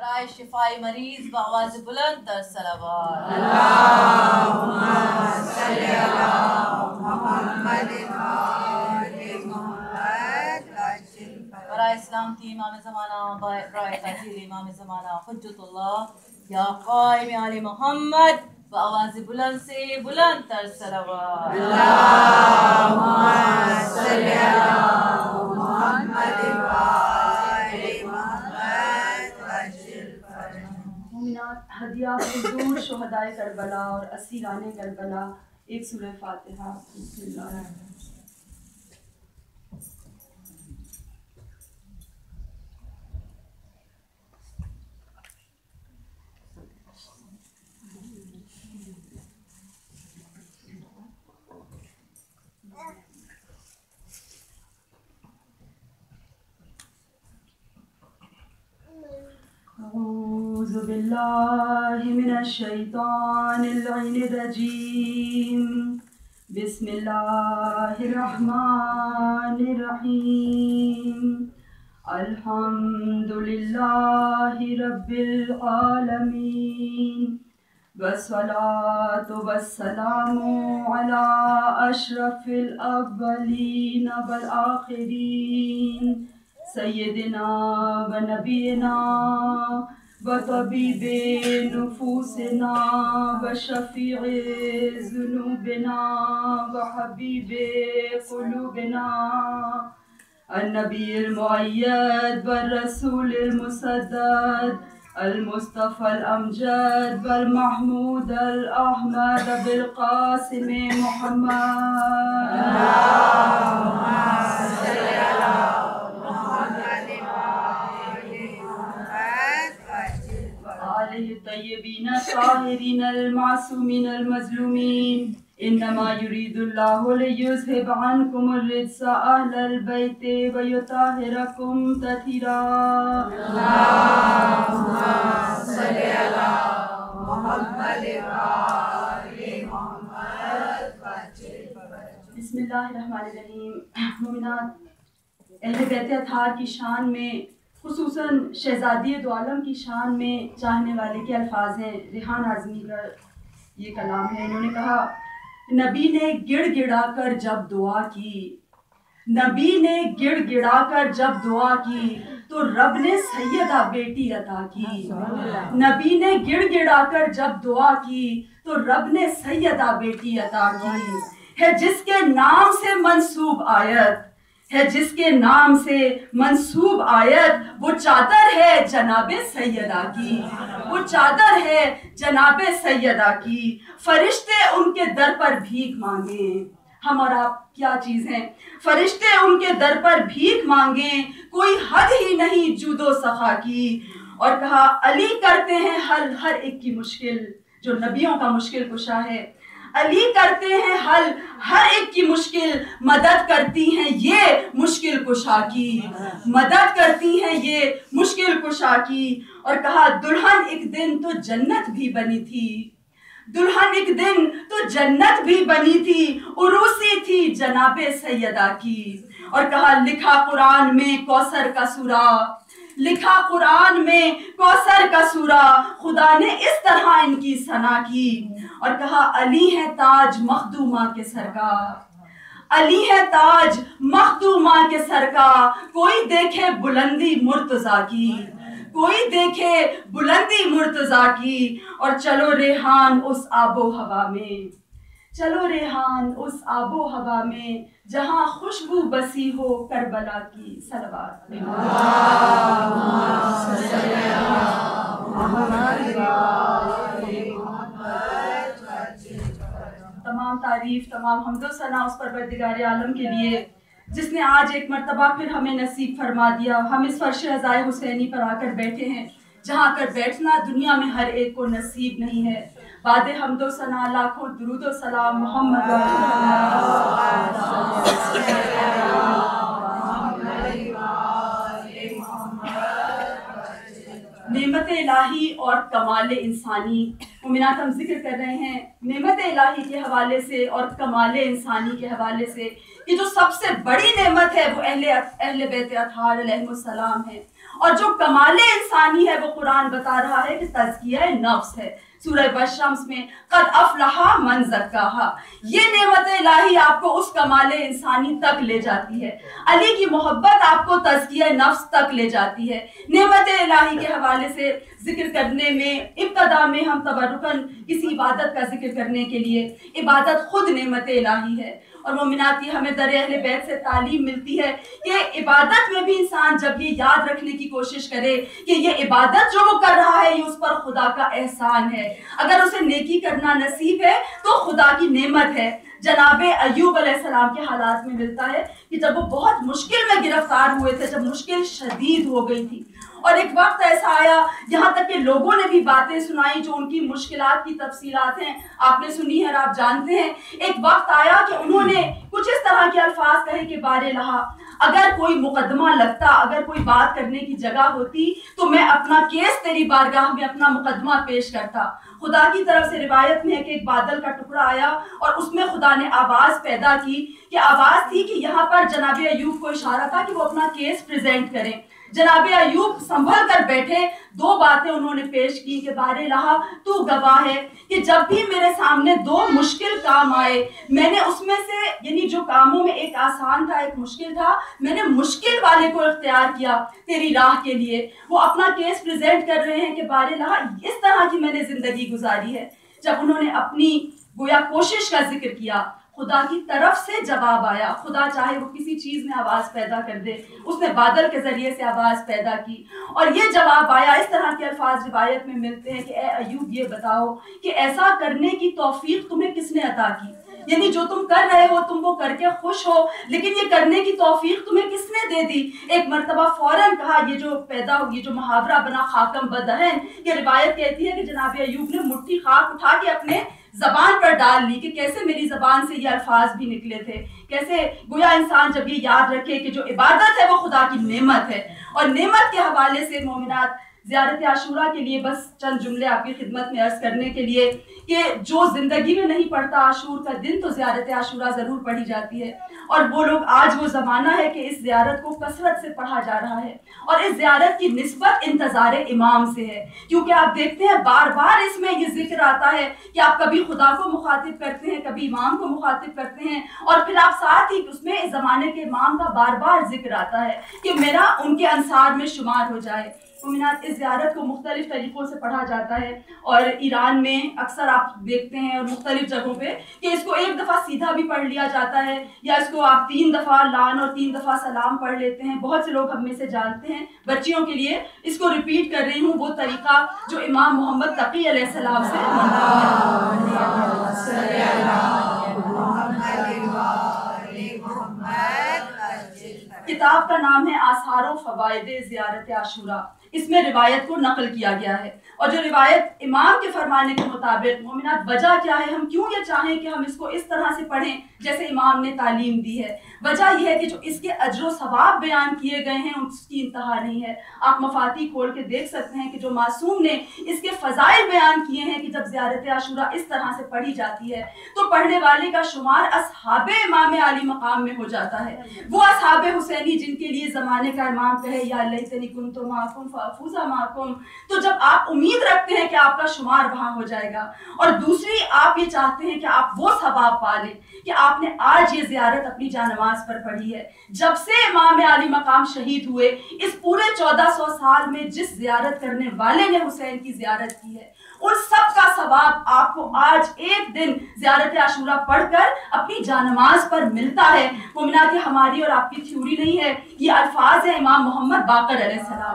برائے شفائی مریض بآواز بلند در صلوات اللہم صلی علی محمد برائے سلامتی امام زمانہ، برائے تاثیر امام زمانہ حجت اللہ یا قائم آل محمد بآواز بلند سے بلند تر صلوات اللہم صلی علی محمد مومنات، ہدیات حضور شہدائے کربلا اور اسیران کربلا، ایک سورہ فاتحہ. بسم اللہ الرحمن الرحیم. أعوذ بالله من الشيطان اللعين الرجيم. بسم الله الرحمن الرحيم. الحمد لله رب العالمين والصلاة والسلام على أشرف الأولين والآخرين سیدنا و نبینا و طبیب نفوسنا و شفیع ذنوبنا و حبیب قلوبنا النبی المؤید والرسول المسدد المصطفى الأمجد والمحمود الأحمد بالقاسم محمد. اللهم صل على الطيبين الطاهرين المعصومين المظلومين. إنما يريد الله ليذهب عنكم الرجس أهل البيت ويطهركم تطهيرا. اللهم صل على محمد وآل محمد. بسم اللہ الرحمن الرحیم. مومنات، اہل بیت اطہار کی شان میں، خصوصاً شہزادی دو عالم کی شان میں چاہنے والے کے الفاظ ہیں. ریحان اعظمی کا یہ کلام ہے. انہوں نے کہا، نبی نے گڑ گڑا کر جب دعا کی، نبی نے گڑ گڑا کر جب دعا کی تو رب نے سیدہ بیٹی عطا کی. نبی نے گڑ گڑا کر جب دعا کی تو رب نے سیدہ بیٹی عطا کی. ہے جس کے نام سے منسوب آیت، ہے جس کے نام سے منسوب آیت، وہ چادر ہے جناب سیدہ کی، وہ چادر ہے جناب سیدہ کی. فرشتے ان کے در پر بھیک مانگیں. ہم اور آپ کیا چیز ہیں؟ فرشتے ان کے در پر بھیک مانگیں، کوئی حد ہی نہیں جود و سخا کی. اور کہا، علی کرتے ہیں حل ہر ایک کی مشکل، جو نبیوں کا مشکل کشا ہے. علی کرتے ہیں حل ہر ایک کی مشکل، مدد کرتی ہیں یہ مشکل کشا کی، مدد کرتی ہیں یہ مشکل کشا کی. اور کہا، دلہن ایک دن تو جنت بھی بنی تھی، دلہن ایک دن تو جنت بھی بنی تھی، عروسی تھی جناب سیدہ کی. اور کہا، لکھا قرآن میں کوثر کا سورہ، لکھا قرآن میں کوثر کا سورہ، خدا نے اس طرح ان کی ثنا کی. اور کہا، علی ہے تاج مخدومہ کے سر کا، علی ہے تاج مخدومہ کے سر کا. کوئی دیکھے بلندی مرتضیٰ کی، کوئی دیکھے بلندی مرتضیٰ کی. اور چلو ریحان اس آب و ہوا میں، چلو ریحان اس آب و ہوا میں، جہاں خوشبو بسی ہو کربلا کی. صلوات. تمام تعریف، تمام حمد و ثنا اس پروردگار عالم کے لیے جس نے آج ایک مرتبہ پھر ہمیں نصیب فرما دیا. ہم اس فرش رضائے حسینی پر آ کر بیٹھے ہیں جہاں کر بیٹھنا دنیا میں ہر ایک کو نصیب نہیں ہے. بعد حمد و ثنا لاکھوں درود و سلام محمد نعمت الہی اور کمال انسانی. مومنات، ہم ذکر کر رہے ہیں نعمت الہی کے حوالے سے اور کمال انسانی کے حوالے سے کہ جو سب سے بڑی نعمت ہے وہ اہل بیت اطہار علیہ السلام ہے. اور جو کمال انسانی ہے وہ قرآن بتا رہا ہے کہ تزکیہ نفس ہے. سورہ بشمس میں قد افلح من زکاہا. یہ نعمت الہی آپ کو اس کمال انسانی تک لے جاتی ہے. علی کی محبت آپ کو تزکیہ نفس تک لے جاتی ہے. نعمت الہی کے حوالے سے ذکر کرنے میں ابتدا میں ہم تبرکاً کسی عبادت کا ذکر کرنے کے لیے، عبادت خود نعمت الہی ہے. اور مومنات یہ ہمیں در اہل بیت سے تعلیم ملتی ہے کہ عبادت میں بھی انسان جب یہ یاد رکھنے کی کوشش کرے کہ یہ عبادت جو وہ کر رہا ہے یہ اس پر خدا کا احسان ہے. اگر اسے نیکی کرنا نصیب ہے تو خدا کی نعمت ہے. جناب ایوب علیہ السلام کے حالات میں ملتا ہے کہ جب وہ بہت مشکل میں گرفتار ہوئے تھے، جب مشکل شدید ہو گئی تھی، اور ایک وقت ایسا آیا یہاں تک کہ لوگوں نے بھی باتیں سنائی جو ان کی مشکلات کی تفصیلات ہیں آپ نے سنی ہے اور آپ جانتے ہیں. ایک وقت آیا کہ انہوں نے کچھ اس طرح کے الفاظ کہے کہ بار الہا، اگر کوئی مقدمہ لگتا، اگر کوئی بات کرنے کی جگہ ہوتی تو میں اپنا کیس تیری بارگاہ میں اپنا مقدمہ پیش کرتا. خدا کی طرف سے روایت میں ہے کہ ایک بادل کا ٹکڑا آیا اور اس میں خدا نے آواز پیدا کی کہ آواز تھی کہ یہاں پر جناب ایوب کو اشارہ تھا کہ وہ اپنا کیس پریزنٹ کریں. جناب ایوب سنبھل کر بیٹھے. دو باتیں انہوں نے پیش کی کہ بار الہا تو گواہ ہے کہ جب بھی میرے سامنے دو مشکل کام آئے، میں نے اس میں سے یعنی جو کاموں میں ایک آسان تھا ایک مشکل تھا، میں نے مشکل والے کو اختیار کیا تیری راہ کے لیے. وہ اپنا کیس پریزنٹ کر رہے ہیں کہ بار الہا اس طرح کی میں نے زندگی گزاری ہے. جب انہوں نے اپنی گویا کوشش کا ذکر کیا، خدا کی طرف سے جواب آیا. خدا چاہے وہ کسی چیز میں آواز پیدا کر دے، اس نے بادل کے ذریعے سے آواز پیدا کی اور یہ جواب آیا. اس طرح کے الفاظ روایت میں ملتے ہیں کہ اے ایوب یہ بتاؤ کہ ایسا کرنے کی توفیق تمہیں کس نے عطا کی؟ یعنی جو تم کر رہے ہو تم وہ کر کے خوش ہو، لیکن یہ کرنے کی توفیق تمہیں کس نے دے دی؟ ایک مرتبہ فوراً کہا، یہ جو محاورہ بنا خاکم بدہن، یہ روایت کہتی ہے کہ جناب ایوب نے مٹھی خاک اٹھا کے اپنے زبان پر ڈال لی کہ کیسے میری زبان سے یہ الفاظ بھی نکلے تھے. کیسے گویا انسان جب یہ یاد رکھے کہ جو عبادت ہے وہ خدا کی نعمت ہے. اور نعمت کے حوالے سے مومنات زیارت عاشورہ کے لیے بس چند جملے آپ کی خدمت میں عرض کرنے کے لیے کہ جو زندگی میں نہیں پڑھتا عاشور کا دن تو زیارت عاشورہ ضرور پڑھی جاتی ہے. اور وہ لوگ آج وہ زمانہ ہے کہ اس زیارت کو کثرت سے پڑھا جا رہا ہے اور اس زیارت کی نسبت انتظار امام سے ہے، کیونکہ آپ دیکھتے ہیں بار بار اس میں یہ ذکر آتا ہے کہ آپ کبھی خدا کو مخاطب کرتے ہیں، کبھی امام کو مخاطب کرتے ہیں، اور پھر آپ ساتھ ہی اس میں اس زمانے کے امام کا بار بار ذکر آتا ہے کہ میرا ان کے انصار میں شمار ہو جائے. مومنات اس زیارت کو مختلف طریقوں سے پڑھا جاتا ہے اور ایران میں اکثر آپ دیکھتے ہیں اور مختلف جگہوں پہ کہ اس کو ایک دفعہ سیدھا بھی پڑھ لیا جاتا ہے یا اس کو آپ 3 دفعہ لان اور 3 دفعہ سلام پڑھ لیتے ہیں. بہت سے لوگ ہم میں سے جانتے ہیں. بچیوں کے لیے اس کو ریپیٹ کر رہی ہوں وہ طریقہ جو امام محمد تقی علیہ السلام سے کتاب کا نام ہے آثار و فوائد زیارت عاشورہ. اس میں روایت کو نقل کیا گیا ہے اور جو روایت امام کے فرمانے کے مطابق مومنات وجہ کیا ہے، ہم کیوں یہ چاہیں کہ ہم اس کو اس طرح سے پڑھیں جیسے امام نے تعلیم دی ہے. وجہ یہ ہے کہ جو اس کے اجر و ثواب بیان کیے گئے ہیں اس کی انتہا نہیں ہے. آپ مفاتی کھول کے دیکھ سکتے ہیں کہ جو معصوم نے اس کے فضائل بیان کیے ہیں کہ جب زیارت عاشورہ اس طرح سے پڑھی جاتی ہے تو پڑھنے والے کا شمار اصحاب امام عالی مقام میں ہو جاتا ہے. وہ اصحاب حسینی جن کے لیے زمانے کا امام کہے یا لیتنی کنت معکم فافوز معکم، تو جب آپ امید رکھتے ہیں کہ آپ کا شمار وہاں ہو جائے گا اور دوسری آپ یہ چاہتے ہیں کہ آپ وہ ثواب پا لیں کہ آپ نے آج یہ زیارت اپنی جانماز پر پڑھی ہے. جب سے امام عالی مقام شہید ہوئے اس پورے 1400 سال میں جس زیارت کرنے والے نے حسین کی زیارت کی ہے ان سب کا ثواب آپ کو آج ایک دن زیارت عاشورہ پڑھ کر اپنی جانماز پر ملتا ہے. مومنات یہ ہماری اور آپ کی تھیوری نہیں ہے، یہ الفاظ ہیں امام محمد باقر علیہ السلام.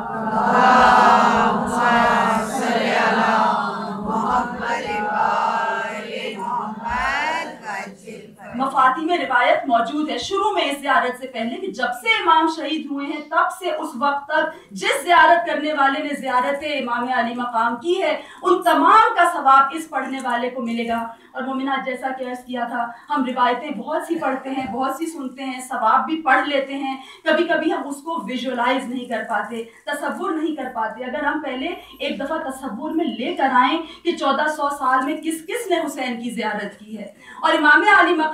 مفاتی میں روایت موجود ہے شروع میں اس زیارت سے پہلے کہ جب سے امام شہید ہوئے ہیں تب سے اس وقت تک جس زیارت کرنے والے نے زیارت امام علی مقام کی ہے ان تمام کا ثواب اس پڑھنے والے کو ملے گا. اور مومنات جیسا کہ عرض کیا تھا ہم روایتیں بہت سی پڑھتے ہیں، بہت سی سنتے ہیں، ثواب بھی پڑھ لیتے ہیں، کبھی کبھی ہم اس کو ویژولائز نہیں کر پاتے، تصور نہیں کر پاتے. اگر ہم پہلے ایک دفعہ تصور میں لے کر آئیں کہ 1400 سال میں کس کس نے حسین کی زیارت کی ہے اور امام علی مقام کی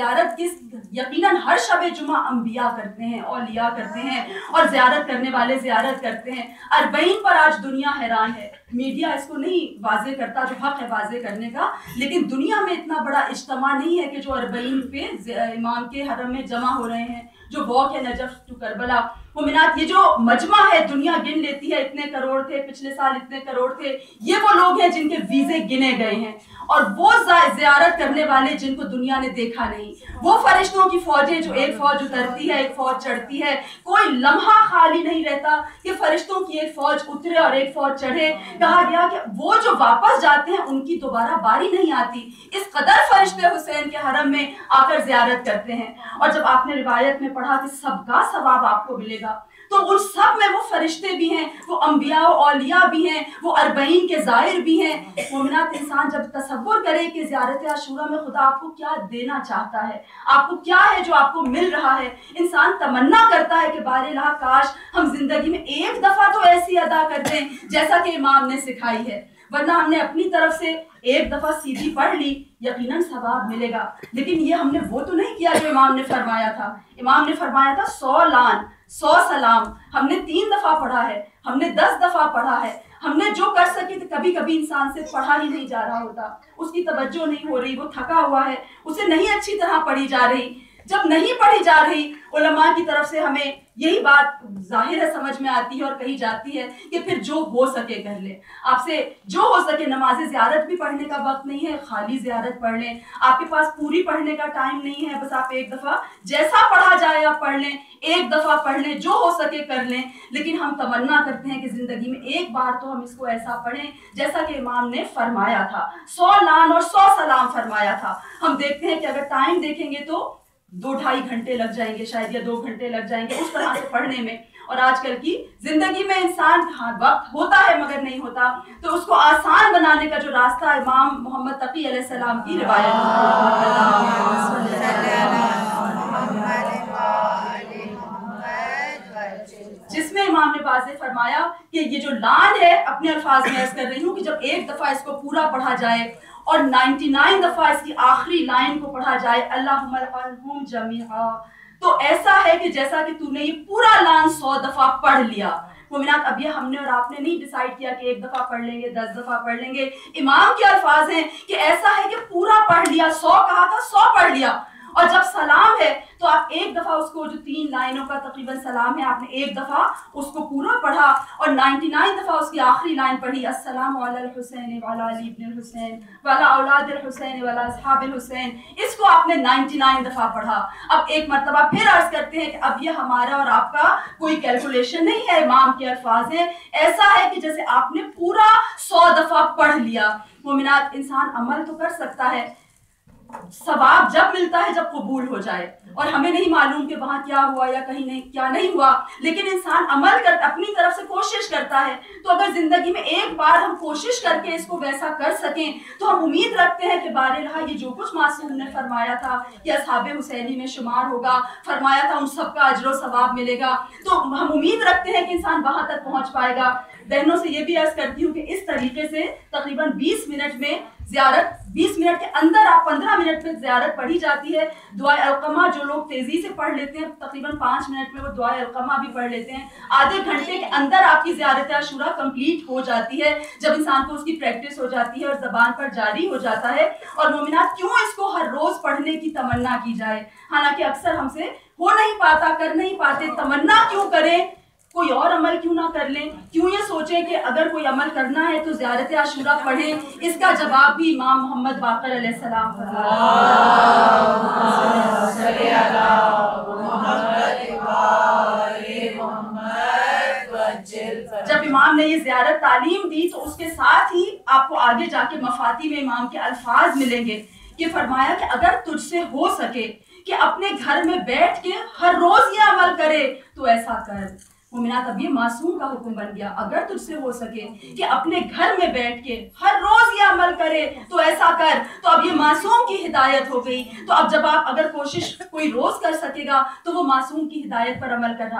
زیارت کی یقیناً ہر شب جمعہ انبیاء کرتے ہیں، اولیاء کرتے ہیں، اور زیارت کرنے والے زیارت کرتے ہیں۔ 40 پر آج دنیا حیران ہے، میڈیا اس کو نہیں واضح کرتا جو حق ہے واضح کرنے کا، لیکن دنیا میں اتنا بڑا اجتماع نہیں ہے کہ جو 40 پہ امام کے حرم میں جمع ہو رہے ہیں، جو واک ہے نجف ٹو کربلا۔ مومنات، یہ جو مجمع ہے دنیا گن لیتی ہے، اتنے کروڑ تھے پچھلے سال، اتنے کروڑ تھے، یہ وہ لوگ ہیں جن کے ویزے گنے گئے ہیں، اور وہ زیارت کرنے والے جن کو دنیا نے دیکھا نہیں، وہ فرشتوں کی فوجیں جو ایک فوج اترتی ہے ایک فوج چڑھتی ہے، کوئی لمحہ خالی نہیں رہتا کہ فرشتوں کی ایک فوج اترے اور ایک فوج چڑھے۔ کہا گیا کہ وہ جو واپس جاتے ہیں ان کی دوبارہ باری نہیں آتی، اس قدر فرشتے حسین کے حرم میں آ کر زیارت کرتے ہیں۔ اور جب آپ نے روایت میں پڑھا کہ سب کا ثواب آپ کو ملے گا، تو ان سب میں وہ فرشتے بھی ہیں، وہ انبیاء و اولیاء بھی ہیں، وہ 40 کے زائر بھی ہیں۔ مومنات، انسان جب تصور کرے کہ زیارت عاشورہ میں خدا آپ کو کیا دینا چاہتا ہے، آپ کو کیا ہے جو آپ کو مل رہا ہے، انسان تمنا کرتا ہے کہ بار الہ کاش ہم زندگی میں ایک دفعہ تو ایسی ادا کر دیں جیسا کہ امام نے سکھائی ہے، ورنہ ہم نے اپنی طرف سے ایک دفعہ سیدھی پڑھ لی، یقیناً ثواب ملے گا، لیکن یہ ہم نے وہ تو نہیں کیا جو امام نے فرمایا تھا۔ امام نے فرمایا تھا 100 لعن 100 سلام، ہم نے 3 دفعہ پڑھا ہے، ہم نے 10 دفعہ پڑھا ہے، ہم نے جو کر سکے تو کبھی کبھی انسان سے پڑھا ہی نہیں جا رہا ہوتا، اس کی توجہ نہیں ہو رہی، وہ تھکا ہوا ہے، اسے نہیں اچھی طرح پڑھی جا رہی۔ جب نہیں پڑھی جا رہی، علماء کی طرف سے ہمیں یہی بات ظاہر ہے سمجھ میں آتی ہے اور کہی جاتی ہے کہ پھر جو ہو سکے کر لیں، آپ سے جو ہو سکے، نماز زیارت بھی پڑھنے کا وقت نہیں ہے، خالی زیارت پڑھ لیں، آپ کے پاس پوری پڑھنے کا ٹائم نہیں ہے، بس آپ ایک دفعہ جیسا پڑھا جائے آپ پڑھ لیں، ایک دفعہ پڑھ لیں، جو ہو سکے کر لیں، لیکن ہم تمنا کرتے ہیں کہ زندگی میں ایک بار تو ہم اس کو ایسا پڑھیں جیسا کہ امام نے فرمایا تھا، 100 لعن اور 100 سلام فرمایا تھا۔ ہم دیکھتے ہیں کہ اگر ٹائم دیکھیں گے تو 2-2.5 گھنٹے لگ جائیں گے شاید، یا 2 گھنٹے لگ جائیں گے اس طرح سے پڑھنے میں، اور آج کل کی زندگی میں انسان وقت ہوتا ہے مگر نہیں ہوتا، تو اس کو آسان بنانے کا جو راستہ امام محمد تقی علیہ السلام کی روایت جس میں امام نے واضح فرمایا کہ یہ جو لعن ہے، اپنے الفاظ میں عرض کر رہی ہوں کہ جب ایک دفعہ اس کو پورا پڑھا جائے اور 99 دفعہ اس کی آخری لائن کو پڑھا جائے، اللہم العنہم جمیعا، تو ایسا ہے کہ جیسا کہ تو نے یہ پورا لعن 100 دفعہ پڑھ لیا۔ مومنات، اب یہ ہم نے اور آپ نے نہیں ڈیسائیڈ کیا کہ ایک دفعہ پڑھ لیں گے 10 دفعہ پڑھ لیں گے، امام کے الفاظ ہیں کہ ایسا ہے کہ پورا پڑھ لیا، 100 کہا تھا 100 پڑھ لیا، اور جب سلام ہے تو آپ ایک دفعہ اس کو جو 3 لائنوں کا تقریباً سلام ہے، آپ نے ایک دفعہ اس کو پورا پڑھا اور 99 دفعہ اس کی آخری لائن پڑھی، السلام علی الحسین وعلی علی ابن الحسین وعلی اولاد الحسین وعلی اصحاب الحسین، اس کو آپ نے 99 دفعہ پڑھا۔ اب ایک مرتبہ پھر عرض کرتے ہیں کہ اب یہ ہمارا اور آپ کا کوئی کیلکولیشن نہیں ہے، امام کے الفاظ ہیں، ایسا ہے کہ جیسے آپ نے پورا 100 دفعہ پڑھ لیا۔ مومنات، انسان عمل تو کر سکتا ہے، ثواب جب ملتا ہے جب قبول ہو جائے، اور ہمیں نہیں معلوم کہ وہاں کیا ہوا یا کہیں نہیں کیا نہیں ہوا، لیکن انسان عمل کر اپنی طرف سے کوشش کرتا ہے، تو اگر زندگی میں ایک بار ہم کوشش کر کے اس کو ویسا کر سکیں تو ہم امید رکھتے ہیں کہ بارہا یہ جو کچھ معصوم نے فرمایا تھا کہ اصحاب حسینی میں شمار ہوگا، فرمایا تھا ان سب کا اجر و ثواب ملے گا، تو ہم امید رکھتے ہیں کہ انسان وہاں تک پہنچ پائے گا۔ بہنوں سے یہ بھی عرض کرتی ہوں کہ اس طریقے سے تقریباً 20 منٹ میں زیارت، 20 منٹ کے اندر آپ 15 منٹ میں زیارت پڑھی جاتی ہے۔ دعائے القمہ جو لوگ تیزی سے پڑھ لیتے ہیں تقریباً 5 منٹ میں وہ دعائے القمہ بھی پڑھ لیتے ہیں، آدھے گھنٹے کے اندر آپ کی زیارت عاشورہ کمپلیٹ ہو جاتی ہے جب انسان کو اس کی پریکٹس ہو جاتی ہے اور زبان پر جاری ہو جاتا ہے۔ اور مومنات، کیوں اس کو ہر روز پڑھنے کی تمنا کی جائے، حالانکہ اکثر ہم سے ہو نہیں پاتا، کر نہیں پاتے، تمنا کیوں کریں، کوئی اور عمل کیوں نہ کر لیں، کیوں یہ سوچیں کہ اگر کوئی عمل کرنا ہے تو زیارت عاشورہ پڑھیں۔ اس کا جواب بھی امام محمد باقر علیہ السلام جب امام نے یہ زیارت تعلیم دی تو اس کے ساتھ ہی آپ کو آگے جا کے مفاتی میں امام کے الفاظ ملیں گے کہ فرمایا کہ اگر تجھ سے ہو سکے کہ اپنے گھر میں بیٹھ کے ہر روز یہ عمل کرے تو ایسا کر۔ مومنات، اب یہ معصوم کا حکم بن گیا، اگر تجھ سے ہو سکے کہ اپنے گھر میں بیٹھ کے ہر روز یہ عمل کرے تو ایسا کر، تو اب یہ معصوم کی ہدایت ہو گئی۔ تو اب جب آپ اگر کوشش کوئی روز کر سکے گا تو وہ معصوم کی ہدایت پر عمل کر رہا ہے۔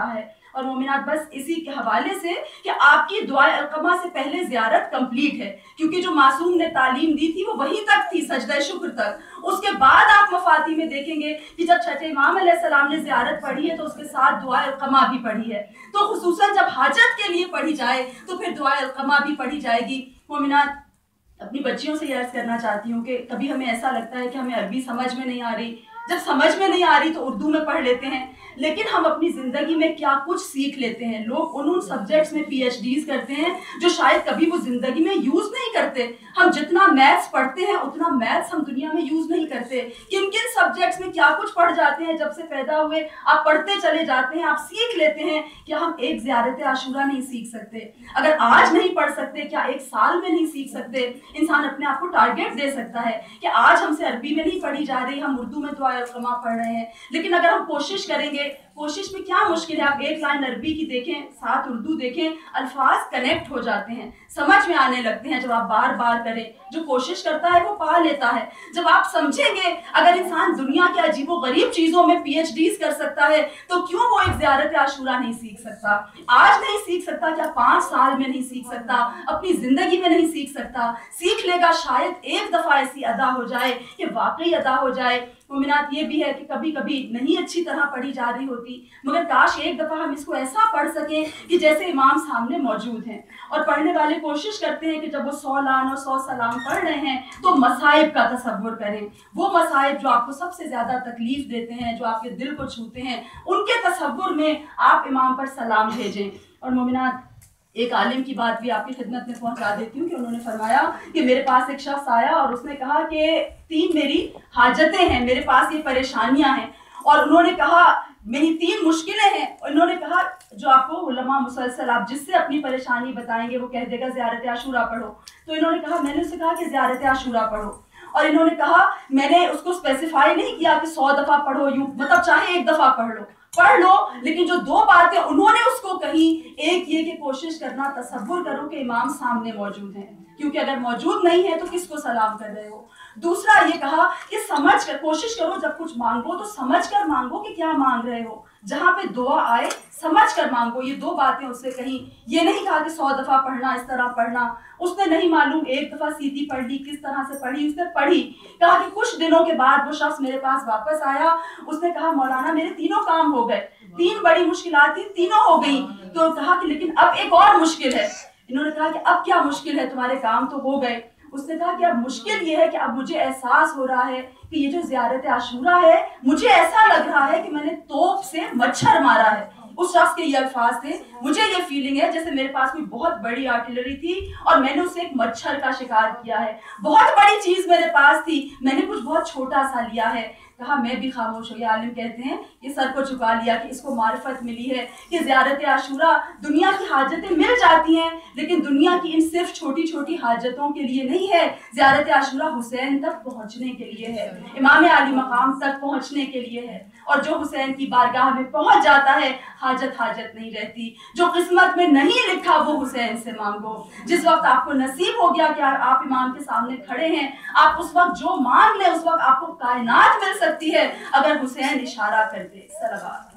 اور مومنات بس اسی کے حوالے سے کہ آپ کی دعائے القمہ سے پہلے زیارت کمپلیٹ ہے، کیونکہ جو معصوم نے تعلیم دی تھی وہ وہیں تک تھی، سجدہ شکر تک۔ اس کے بعد آپ مفاتی میں دیکھیں گے کہ جب چھٹے امام علیہ السلام نے زیارت پڑھی ہے تو اس کے ساتھ دعائے القمہ بھی پڑھی ہے، تو خصوصاً جب حاجت کے لیے پڑھی جائے تو پھر دعائے القمہ بھی پڑھی جائے گی۔ مومنات اپنی بچیوں سے یہ عرض کرنا چاہتی ہوں کہ کبھی ہمیں ایسا لگتا ہے کہ ہمیں عربی سمجھ میں نہیں آ رہی، جب سمجھ میں نہیں آ رہی تو اردو میں پڑھ لیتے ہیں، لیکن ہم اپنی زندگی میں کیا کچھ سیکھ لیتے ہیں۔ لوگ ان سبجیکٹس میں پی ایچ ڈیز کرتے ہیں جو شاید کبھی وہ زندگی میں یوز نہیں کرتے۔ ہم جتنا میتھس پڑھتے ہیں اتنا میتھس ہم دنیا میں یوز نہیں کرتے۔ کن کن سبجیکٹس میں کیا کچھ پڑھ جاتے ہیں، جب سے پیدا ہوئے آپ پڑھتے چلے جاتے ہیں، آپ سیکھ لیتے ہیں۔ کیا ہم ایک زیارت عاشورہ نہیں سیکھ سکتے؟ اگر آج نہیں پڑھ سکتے کیا ایک سال میں نہیں سیکھ سکتے؟ انسان اپنے آپ کو ٹارگیٹ دے سکتا ہے کہ آج ہم سے عربی میں نہیں پڑھی جا رہی، ہم اردو میں دعائے القمہ پڑھ رہے ہیں، لیکن اگر ہم کوشش کریں گے، کوشش میں کیا مشکل ہے؟ آپ ایک لائن عربی کی دیکھیں، ساتھ اردو دیکھیں، الفاظ کنیکٹ ہو جاتے ہیں، سمجھ میں آنے لگتے ہیں جب آپ بار بار کریں۔ جو کوشش کرتا ہے وہ پا لیتا ہے۔ جب آپ سمجھیں گے اگر انسان دنیا کے عجیب و غریب چیزوں میں پی ایچ ڈیز کر سکتا ہے تو کیوں وہ ایک زیارت عاشورہ نہیں سیکھ سکتا؟ آج نہیں سیکھ سکتا، کیا 5 سال میں نہیں سیکھ سکتا؟ اپنی زندگی میں نہیں سیکھ سکتا؟ سیکھ لے گا، شاید ایک دفعہ ایسی ادا ہو جائے کہ واقعی ادا ہو جائے۔ مومنات یہ بھی ہے کہ کبھی کبھی نہیں اچھی طرح پڑھی جا رہی ہوتی، مگر کاش ایک دفعہ ہم اس کو ایسا پڑھ سکیں کہ جیسے امام سامنے موجود ہیں۔ اور پڑھنے والے کوشش کرتے ہیں کہ جب وہ 100 لعن اور 100 سلام پڑھ رہے ہیں تو مصائب کا تصور کریں، وہ مصائب جو آپ کو سب سے زیادہ تکلیف دیتے ہیں، جو آپ کے دل کو چھوتے ہیں، ان کے تصور میں آپ امام پر سلام بھیجیں۔ اور مومنات ایک عالم کی بات بھی آپ کی خدمت میں پہنچا دیتی ہوں کہ انہوں نے فرمایا کہ میرے پاس ایک شخص آیا اور اس نے کہا کہ 3 میری حاجتیں ہیں، میرے پاس یہ پریشانیاں ہیں، اور انہوں نے کہا میری 3 مشکلیں ہیں۔ انہوں نے کہا جو آپ کو علماء مسلسل آپ جس سے اپنی پریشانی بتائیں گے وہ کہہ دے گا زیارت عاشورہ پڑھو۔ تو انہوں نے کہا، میں نے اسے کہا کہ زیارت عاشورہ پڑھو، اور انہوں نے کہا میں نے اس کو اسپیسیفائی نہیں کیا کہ 100 دفعہ پڑھو، یوں مطلب چاہے 1 دفعہ پڑھ لو، لیکن جو 2 باتیں انہوں نے اس کو کہی، ایک یہ کہ کوشش کرنا تصور کرو کہ امام سامنے موجود ہیں، کیونکہ اگر موجود نہیں ہے تو کس کو سلام کر رہے ہو۔ دوسرا یہ کہا کہ سمجھ کر کوشش کرو، جب کچھ مانگو تو سمجھ کر مانگو کہ کیا مانگ رہے ہو، جہاں پہ دعا آئے سمجھ کر مانگو۔ یہ 2 باتیں اس سے کہیں، یہ نہیں کہا کہ 100 دفعہ پڑھنا، اس طرح پڑھنا۔ اس نے نہیں معلوم 1 دفعہ سیدھی پڑھ لی، کس طرح سے پڑھی، اس نے پڑھی۔ کہا کہ کچھ دنوں کے بعد وہ شخص میرے پاس واپس آیا، اس نے کہا مولانا میرے 3 کام ہو گئے، 3 بڑی مشکلات تھیں، 3 ہو گئیں۔ تو کہا کہ لیکن اب ایک اور مشکل ہے۔ انہوں نے کہا کہ اب کیا مشکل ہے؟ تمہارے کام تو ہو گئے۔ اس نے کہا کہ اب مشکل یہ ہے کہ اب مجھے احساس ہو رہا ہے کہ یہ جو زیارت عاشورہ ہے، مجھے ایسا لگ رہا ہے کہ میں نے توپ سے مچھر مارا ہے۔ اس شخص کے یہ الفاظ تھے، مجھے یہ فیلنگ ہے جیسے میرے پاس کوئی بہت بڑی آرٹلری تھی اور میں نے اسے ایک مچھر کا شکار کیا ہے، بہت بڑی چیز میرے پاس تھی، میں نے کچھ بہت چھوٹا سا لیا ہے۔ کہا میں بھی خاموش ہو گیا۔ عالم کہتے ہیں یہ سر کو جھکا لیا کہ اس کو معرفت ملی ہے کہ زیارت عاشورہ دنیا کی حاجتیں مل جاتی ہیں، لیکن دنیا کی ان صرف چھوٹی چھوٹی حاجتوں کے لیے نہیں ہے، زیارت عاشورہ حسین تک پہنچنے کے لیے ہے، امام عالی مقام تک پہنچنے کے لیے ہے۔ اور جو حسین کی بارگاہ میں پہنچ جاتا ہے حاجت نہیں رہتی، جو قسمت میں نہیں لکھا وہ حسین سے مانگو۔ جس وقت آپ کو نصیب ہو گیا کہ آپ امام کے سامنے کھڑے ہیں، آپ اس وقت جو مانگ لیں اس وقت آپ کو کائنات مل سکتی ہے اگر حسین اشارہ کر دے۔ صلوات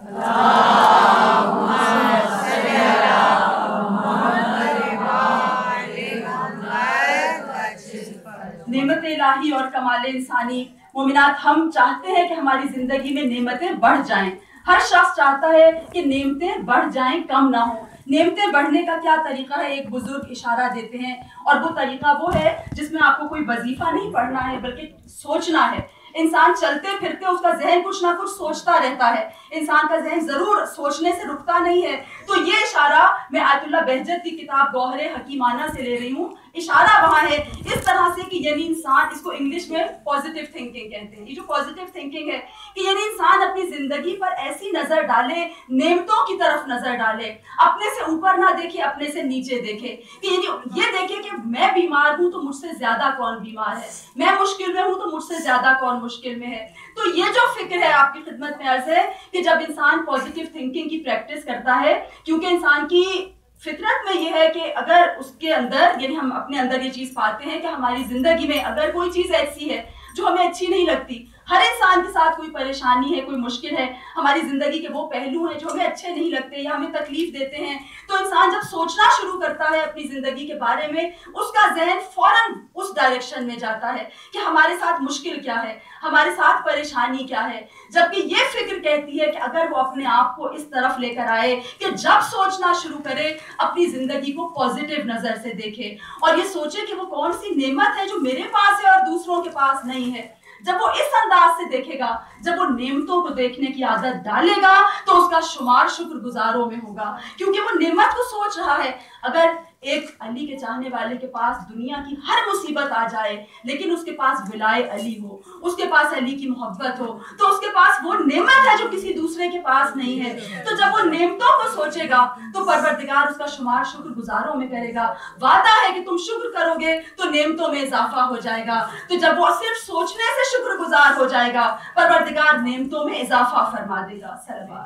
اللہم صلی علی محمد نعمت الہی اور کمال انسانی۔ مومنات ہم چاہتے ہیں کہ ہماری زندگی میں نعمتیں بڑھ جائیں، ہر شخص چاہتا ہے کہ نعمتیں بڑھ جائیں، کم نہ ہوں۔ نعمتیں بڑھنے کا کیا طریقہ ہے؟ ایک بزرگ اشارہ دیتے ہیں، اور وہ طریقہ وہ ہے جس میں آپ کو کوئی وظیفہ نہیں پڑھنا ہے بلکہ سوچنا ہے۔ انسان چلتے پھرتے اس کا ذہن کچھ نہ کچھ سوچتا رہتا ہے، انسان کا ذہن ضرور سوچنے سے رکتا نہیں ہے۔ تو یہ اشارہ میں آیت اللہ بہجت کی کتاب گوہر حکیمانہ سے لے رہی ہوں۔ اشارہ وہاں ہے اس طرح سے کہ یعنی انسان، اس کو انگلش میں پازیٹیو تھنکنگ کہتے ہیں، یہ جو پازیٹیو تھنکنگ ہے کہ یعنی انسان اپنی زندگی پر ایسی نظر ڈالے، نعمتوں کی طرف نظر ڈالے، اپنے سے اوپر نہ دیکھے، اپنے سے نیچے دیکھے، کہ یعنی یہ دیکھے کہ میں بیمار ہوں تو مجھ سے زیادہ کون بیمار ہے، میں مشکل میں ہوں تو مجھ سے زیادہ کون مشکل میں ہے۔ تو یہ جو فکر ہے آپ کی خدمت میں عرض ہے کہ جب انسان پازیٹیو تھنکنگ کی پریکٹس کرتا ہے، کیونکہ انسان کی فطرت میں یہ ہے کہ اگر اس کے اندر، یعنی ہم اپنے اندر یہ چیز پاتے ہیں کہ ہماری زندگی میں اگر کوئی چیز ایسی ہے जो हमें अच्छी नहीं लगती। हर इंसान के साथ कोई परेशानी है, कोई मुश्किल है, हमारी ज़िंदगी के वो पहलू हैं जो हमें अच्छे नहीं लगते या हमें तकलीफ देते हैं। तो इंसान जब सोचना शुरू करता है अपनी ज़िंदगी के बारे में, उसका जहन फौरन उस डायरेक्शन में जाता है कि हमारे साथ मुश्किल क्या है, हमारे साथ परेशानी क्या है। जबकि ये फिक्र कहती है कि अगर वो अपने आप को इस तरफ लेकर आए कि जब सोचना शुरू करे अपनी ज़िंदगी को पॉजिटिव नज़र से देखे और ये सोचे कि वो कौन सी नेमत है जो मेरे पास है और दूसरों के पास नहीं है। जब वो इस अंदाज से देखेगा, जब वो नेमतों को देखने की आदत डालेगा, तो उसका शुमार शुक्रगुजारों में होगा, क्योंकि वो नेमत को सोच रहा है। अगर एक अली के चाहने वाले के पास दुनिया की हर मुसीबत आ जाए लेकिन उसके पास विलाय अली हो, उसके पास अली की मोहब्बत हो, तो उसके पास वो नेमत है जो किसी दूसरे के पास नहीं है। तो जब वो नेमतों को सोचेगा तो परवरदिगार उसका शुमार शुक्रगुजारों में करेगा। वादा है कि तुम शुक्र करोगे तो नेमतों में इजाफा हो जाएगा। तो जब वो सिर्फ सोचने से शुक्रगुजार हो जाएगा, परवरदिगार नेमतों में इजाफा फरमा देगा।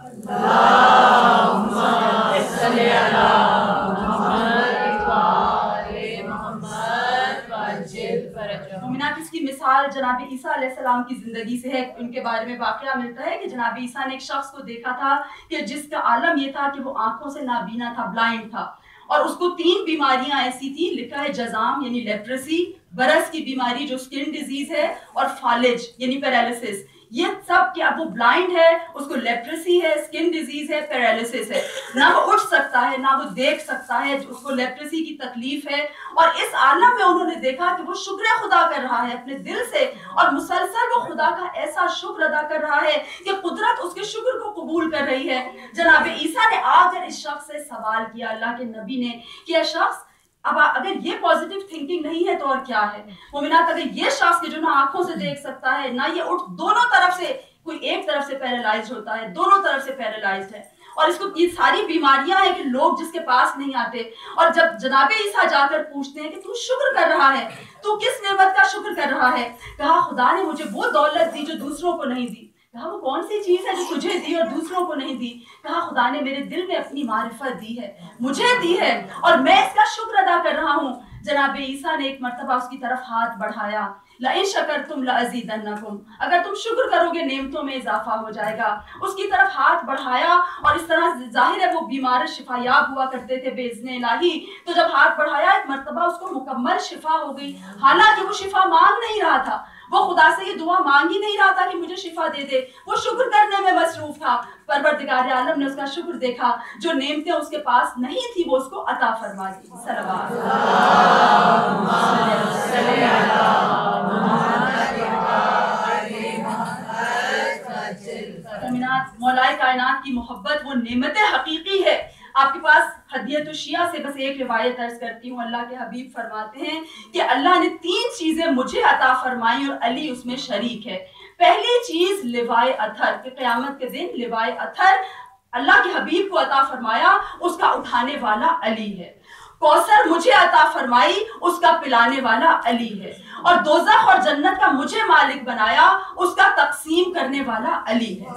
मुमिनात, इसकी मिसाल जनाब ईसा अलैहिस्सलाम की जिंदगी से है। उनके बारे में वाकया मिलता है कि जनाब ईसा ने एक शख्स को देखा था कि जिसका आलम ये था कि वो आंखों से नाबीना था, ब्लाइंड था, और उसको 3 बीमारियां ऐसी थी, लिखा है जजाम यानी लेप्रेसी, बरस की बीमारी जो स्किन डिजीज है, और फालिज यानी पैरालिसिस। ये सब कि अब वो ब्लाइंड है, उसको लेप्रेसी है, स्किन डिजीज है, पैरालिसिस है, ना वो उठ सकता है ना वो देख सकता है, उसको लेप्रेसी की तकलीफ है। और इस आलम में उन्होंने देखा कि वो शुक्र खुदा कर रहा है अपने दिल से, और मुसलसल वो खुदा का ऐसा शुक्र अदा कर रहा है कि कुदरत उसके शुक्र को कबूल कर रही है। जनाब ईसा ने आकर इस शख्स से सवाल किया, अल्लाह के नबी ने, कि यह शख्स, अब अगर ये पॉजिटिव थिंकिंग नहीं है तो और क्या है। मोमिनात, अगर ये शख्स के जो ना आंखों से देख सकता है ना ये उठ, दोनों तरफ से, कोई एक तरफ से पैरालाइज्ड होता है, दोनों तरफ से पैरालाइज्ड है, और इसको ये सारी बीमारियां हैं कि लोग जिसके पास नहीं आते। और जब जनाब ईसा जाकर पूछते हैं कि तू शुक्र कर रहा है, तू किस नेमत का शुक्र कर रहा है, कहा खुदा ने मुझे वो दौलत दी जो दूसरों को नहीं दी। कहा वो कौन सी चीज है जो तुझे दी और दूसरों को नहीं दी। कहा खुदा ने मेरे दिल में अपनी मारिफत दी है, मुझे दी है, और मैं इसका शुक्र अदा कर रहा हूँ। जनाब ईसा ने एक मर्तबा उसकी तरफ हाथ बढ़ाया, लइन शकरतुम लअज़ीदन्नकुम, अगर तुम शुक्र करोगे नेमतों में इजाफा हो जाएगा। उसकी तरफ हाथ बढ़ाया और इस तरह जाहिर है वो बीमार शिफायाब हुआ करते थे बेइज़्ने इलाही। तो जब हाथ बढ़ाया एक मर्तबा उसको मुकम्मल शिफा हो गई। हालांकि वो शिफा मांग नहीं रहा था, वो खुदा से ये दुआ मांग ही नहीं रहा था कि मुझे शिफा दे दे, वो शुक्र करने में मसरूफ था। परवरदिगार आलम ने उसका शुक्र देखा, जो नेमतें उसके पास नहीं थी वो उसको अता फरमा दी। मौलाए कायनात की मोहब्बत वो नेमत हकीकी है। आपके पास हदियत शिया से बस एक रिवायत अर्ज करती हूँ। अल्लाह के हबीब फरमाते हैं कि अल्लाह ने 3 चीजें मुझे अता फरमाई और अली उसमें शरीक है। पहली चीज लिवाए अथर, कि क़यामत के दिन लिवाए अथर अल्लाह के हबीब को अता फरमाया, उसका उठाने वाला अली है। कौसर मुझे अता फरमाई, उसका पिलाने वाला अली है। और दोज़ख और जन्नत का मुझे मालिक बनाया, उसका तकसीम करने वाला अली है।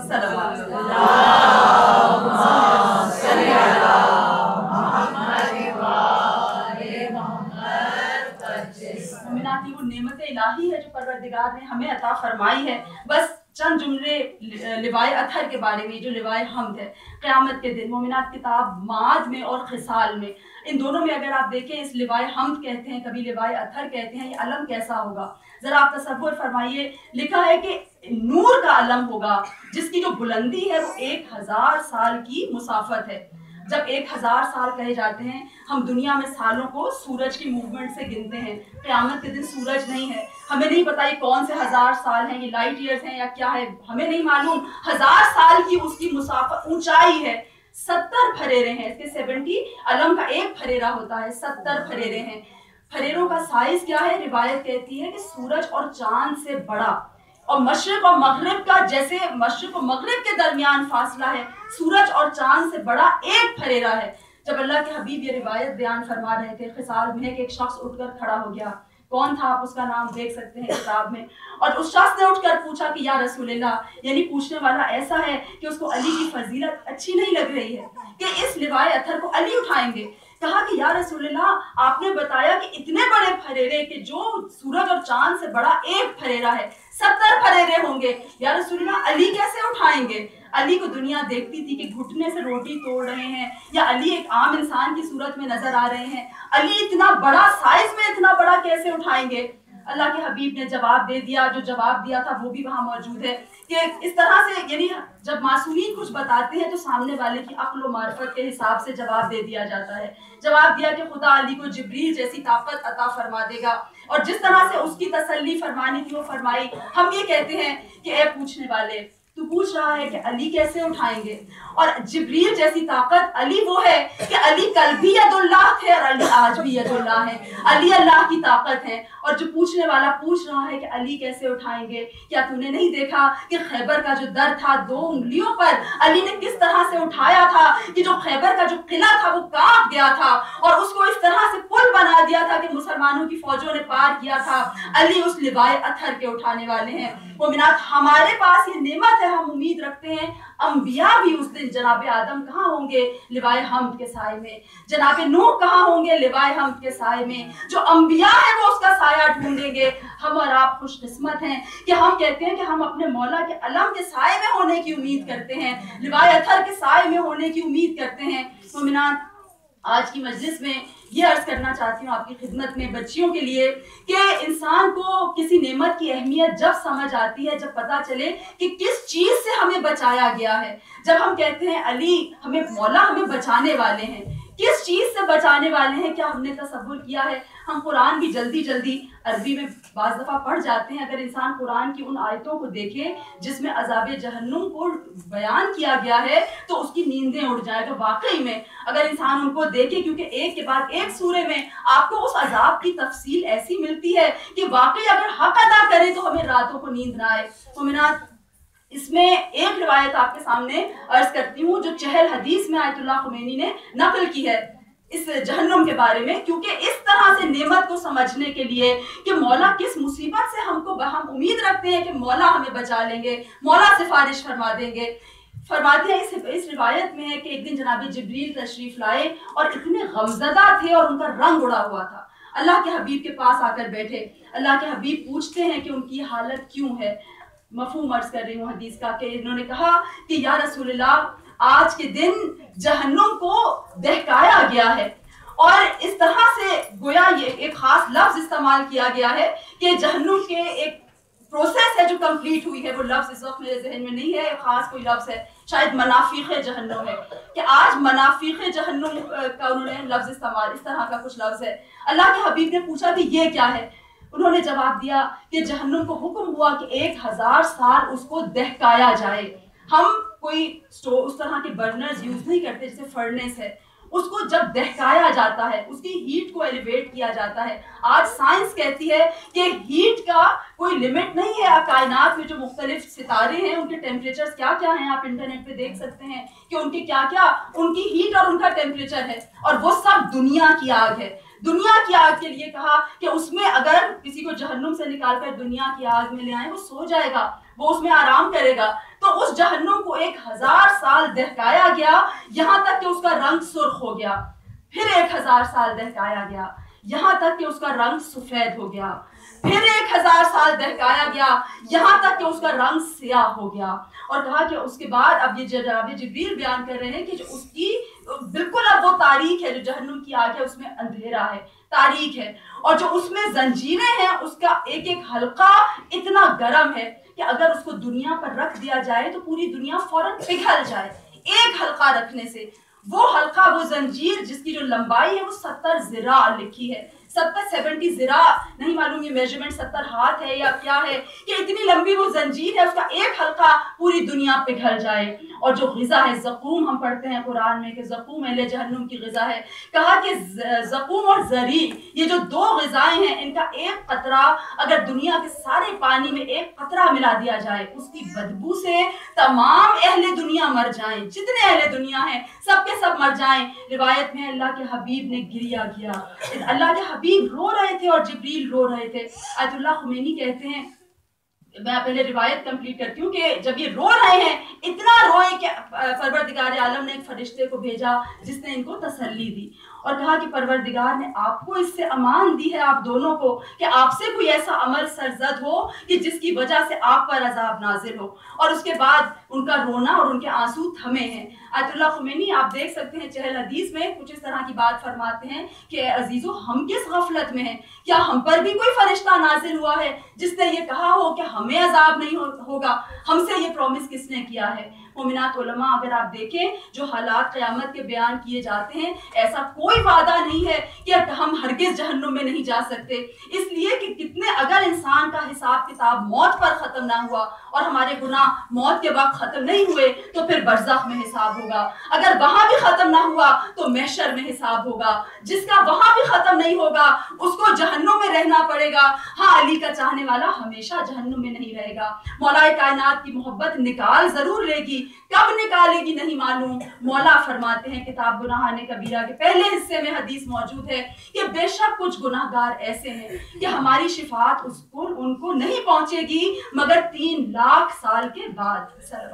वो नेमत इलाही है जो परवरदिगार ने हमें अता फरमाई है। बस चंद जुमले लिवाए अथर के बारे में, जो लिवाए हम्द है। क़यामत के दिन मोमिनात किताब माद में और खिसाल में, इन दोनों में अगर आप देखें, इस लिवाए हम्द कहते हैं, कभी लिवाए अथर कहते हैं। ये अलम कैसा होगा जरा आप तसव्वुर फरमाइए। लिखा है कि नूर का अलम होगा जिसकी जो बुलंदी है वो 1000 साल की मुसाफत है। जब 1000 साल कहे जाते हैं, हम दुनिया में सालों को सूरज की मूवमेंट से गिनते हैं। क़यामत के दिन सूरज नहीं है, हमें नहीं पता ये कौन से 1000 साल हैं, ये लाइट ईयर्स हैं या क्या है, हमें नहीं मालूम। 1000 साल की उसकी मुसाफत ऊंचाई है। 70 फरेरे हैं इसके, 70 अलम का एक फरेरा होता है, 70 फरेरे हैं। फरेरों का साइज क्या है, रिवायत कहती है कि सूरज और चांद से बड़ा, और मशरिक और मगरिब का, जैसे मशरिक और मगरिब के दरमियान फासला है, सूरज और चांद से बड़ा एक फरेरा है। जब अल्लाह के हबीब ये रिवायत बयान फरमा रहे थे, खिसाल में एक शख्स उठकर खड़ा हो गया। कौन था आप उसका नाम देख सकते हैं किताब में। और उस शख्स ने उठकर पूछा कि या रसूलल्लाह, यानी पूछने वाला ऐसा है कि उसको अली की फजीलत अच्छी नहीं लग रही है कि इस लिवाए अथर को अली उठाएंगे। कहा कि या रसूलल्लाह, आपने बताया कि इतने बड़े बड़े फरेरे कि जो सूरज और चांद से बड़ा एक फरेरा है, 70 फरेरे होंगे। या रसूलुल्लाह अली कैसे उठाएंगे? अली को दुनिया देखती थी कि घुटने से रोटी तोड़ रहे हैं, या अली एक आम इंसान की सूरत में नजर आ रहे हैं। अली इतना बड़ा साइज में इतना बड़ा कैसे उठाएंगे? अल्लाह के हबीब ने जवाब दे दिया, जो जवाब दिया था वो भी वहाँ मौजूद है कि इस तरह से, यानी जब मासूमीन कुछ बताते हैं तो सामने वाले की अक्ल व मार्फत के हिसाब से जवाब दे दिया जाता है। जवाब दिया कि खुदा अली को जिब्रील जैसी ताकत अता फरमा देगा, और जिस तरह से उसकी तसल्ली फरमानी थी वो फरमाई। हम ये कहते हैं कि ए पूछने वाले, तू पूछ रहा है कि अली कैसे उठाएंगे, और जिब्रील जैसी ताकत अली वो है कि अली कल भी यदुल्लाह थे और अली आज भी यदुल्लाह है। अली अल्लाह की ताकत है। और जो पूछने वाला पूछ रहा है कि अली कैसे उठाएंगे, क्या तूने नहीं देखा कि खैबर का जो दर था 2 उंगलियों पर अली ने किस तरह से उठाया था कि जो खैबर का जो किला था वो कांप गया था, और उसको इस तरह से पुल बना दिया था कि मुसलमानों की फौजों ने पार किया था। अली उस लिवाए अथर के उठाने वाले हैं। मोमिनात, हमारे पास ये नेमत है, हम उम्मीद रखते हैं अंबिया भी उस दिन, जनाबे आदम कहाँ होंगे? लिवाए हम्द के साए में। जनाबे नूह कहाँ होंगे? लिवाए हम्द के साए में। जो अंबिया है वो उसका साया ढूंढेंगे। हम और आप खुशकिस्मत हैं कि हम कहते हैं कि हम अपने मौला के अलम के साए में होने की उम्मीद करते हैं, लिवाए अथर के साए में होने की उम्मीद करते हैं। मोमिनात, आज की मजलिस में ये अर्ज करना चाहती हूँ आपकी खिदमत में, बच्चियों के लिए, कि इंसान को किसी नेमत की अहमियत जब समझ आती है, जब पता चले कि किस चीज़ से हमें बचाया गया है। जब हम कहते हैं अली हमें, मौला हमें बचाने वाले हैं, किस चीज़ से बचाने वाले हैं, क्या हमने तसव्वुर किया है? हम कुरान भी जल्दी जल्दी अरबी में बाज़ दफ़ा पढ़ जाते हैं। अगर इंसान कुरान की उन आयतों को देखे जिसमें अज़ाबे जहन्नुम को बयान किया गया है तो उसकी नींदें उड़ जाएगा। वाकई में अगर इंसान उनको देखे, क्योंकि एक के बाद एक सूरे में आपको उस अजाब की तफसील ऐसी मिलती है कि वाकई अगर हक अदा करें तो हमें रातों को नींद ना आए। मोमिनात, इसमें एक रिवायत आपके सामने अर्ज करती हूँ जो चहल हदीस में आयतुल्लाह खुमैनी ने नकल की है इस जहन्नुम के बारे में, क्योंकि इस तरह से नेमत को समझने के लिए कि मौला किस मुसीबत से हम उम्मीद रखते हैं कि मौला हमें बचा लेंगे, मौला सिफारिश फरमा देंगे। फरमाते हैं इस रिवायत में है कि एक दिन जनाब जिब्रील तशरीफ लाए और इतने गमज़दा थे और उनका रंग उड़ा हुआ था। अल्लाह के हबीब के पास आकर बैठे। अल्लाह के हबीब पूछते हैं कि उनकी हालत क्यों है। मफहूम अर्ज कर रही हूँ हदीस का कि इन्होंने कहा कि या रसूलल्लाह, आज के दिन जहन्नुम को दहकाया गया है, और इस तरह से गोया ये एक खास लफ्ज इस्तेमाल किया गया है कि जहन्नुम के एक प्रोसेस है जो कंप्लीट हुई है। वो लफ्ज इस वक्त मेरे जहन में नहीं है, खास कोई लफ्ज है, शायद मनाफिक जहन्नुम है, कि आज मनाफिक जहन्नुम का उन्होंने लफ्ज इस्तेमाल, इस तरह का कुछ लफ्ज है। अल्लाह के हबीब ने पूछा कि ये क्या है? उन्होंने जवाब दिया कि जहन्नुम को हुक्म हुआ कि 1000 साल उसको दहकाया जाए। हम कोई उस तरह के बर्नर्स यूज नहीं करते जैसे फर्नेस है, उसको जब दहकाया जाता है, उसकी हीट को एलिवेट किया जाता है। आज साइंस कहती है कि हीट का कोई लिमिट नहीं है। कायनात में जो मुख्तलिफ सितारे हैं उनके टेम्परेचर्स क्या क्या हैं, आप इंटरनेट पे देख सकते हैं कि उनके क्या क्या उनकी हीट और उनका टेम्परेचर है, और वो सब दुनिया की आग है। दुनिया की आग के लिए कहा कि उसमें अगर किसी को जहन्नुम से निकालकर दुनिया की आग में ले आए, वो सो जाएगा, वो उसमें आराम करेगा। तो उस जहन्नुम को 1000 साल दहकाया गया, यहाँ तक कि उसका रंग सुर्ख हो गया। फिर 1000 साल दहकाया गया, यहाँ तक कि उसका रंग सफेद हो गया। फिर 1000 साल दहकाया गया, यहाँ तक कि उसका रंग सियाह हो गया। और कहा कि उसके बाद, अब ये जनाब जिब्रील बयान कर रहे हैं कि जो उसकी बिल्कुल अब वो तारीख है, जो जहन्नुम की आग है उसमें अंधेरा है, तारीख है, और जो उसमें जंजीरें हैं उसका एक एक हल्का इतना गर्म है कि अगर उसको दुनिया पर रख दिया जाए तो पूरी दुनिया फौरन पिघल जाए, एक हल्का रखने से। वो हल्का, वो जंजीर जिसकी जो लंबाई है वो 70 ज़िरा लिखी है, 70 ज़िरा, नहीं मालूम ये मेजरमेंट 70 हाथ है या क्या है, कि इतनी लंबी वो जंजीर है, उसका एक हल्का पूरी दुनिया पिघल जाए। और जो ग़िज़ा है ज़क़ूम, हम पढ़ते हैं कुरान में कि ज़क़ूम अहले जहन्नुम की ग़िज़ा है। कहा कि ज़क़ूम और ज़री, ये जो 2 ग़िज़ाएं हैं, इनका एक कतरा अगर दुनिया के सारे पानी में एक कतरा मिला दिया जाए, उसकी बदबू से तमाम अहले दुनिया मर जाएं, जितने अहले दुनिया हैं सबके सब मर जाएं। रिवायत में अल्लाह के हबीब ने गिरिया किया, अल्लाह के हबीब रो रहे थे और जिब्रील रो रहे थे। आयतुल्लाह खुमैनी कहते हैं, मैं पहले रिवायत कंप्लीट करती हूँ कि जब ये रो रहे हैं, इतना रोए कि परवरदिगार आलम ने एक फरिश्ते को भेजा जिसने इनको तसल्ली दी, اور کہا کہ پروردگار نے آپ کو اس سے امان دی ہے آپ دونوں کو کہ آپ سے کوئی ایسا عمل سرزد ہو کہ جس کی وجہ سے آپ پر عذاب نازل ہو. اور اس کے بعد ان کا رونا اور ان کے آنسو تھمے ہیں. آیت اللہ خمینی آپ دیکھ سکتے ہیں چہل حدیث میں کچھ اس طرح کی بات فرماتے ہیں کہ عزیزو ہم کس غفلت میں ہیں, کیا ہم پر بھی کوئی فرشتہ نازل ہوا ہے جس نے یہ کہا ہو کہ ہمیں عذاب نہیں ہوگا, ہم سے یہ پرومس کس نے کیا ہے. مومنات علماء اگر آپ دیکھیں جو حالات قیامت کے بیان کیے جاتے ہیں ایسا کوئی وعدہ نہیں ہے کہ ہم ہرگز جہنم میں نہیں جا سکتے, اس لیے کہ کتنے اگر انسان کا حساب کتاب موت پر ختم نہ ہوا اور ہمارے گناہ موت کے وقت ختم نہیں ہوئے تو پھر برزخ میں حساب ہوگا, اگر وہاں بھی ختم نہ ہوا تو محشر میں حساب ہوگا, جس کا وہاں بھی ختم نہیں ہوگا اس کو جہنم میں رہنا پڑے گا. ہاں علی کا چاہنے والا ہمیشہ جہنم میں نہیں رہے گا. مولا کائنات کی محبت نکال ضرور لے گی, کب نکالے گی نہیں معلوم. مولا فرماتے ہیں کتاب گناہان کبیرہ کے پہلے حصے میں حدیث موجود ہے کہ بے شک کچھ گناہ گار ایسے ہیں کہ ہماری شفاعت ان کو نہیں پہنچے گی مگر 3 لاکھ سال کے بعد.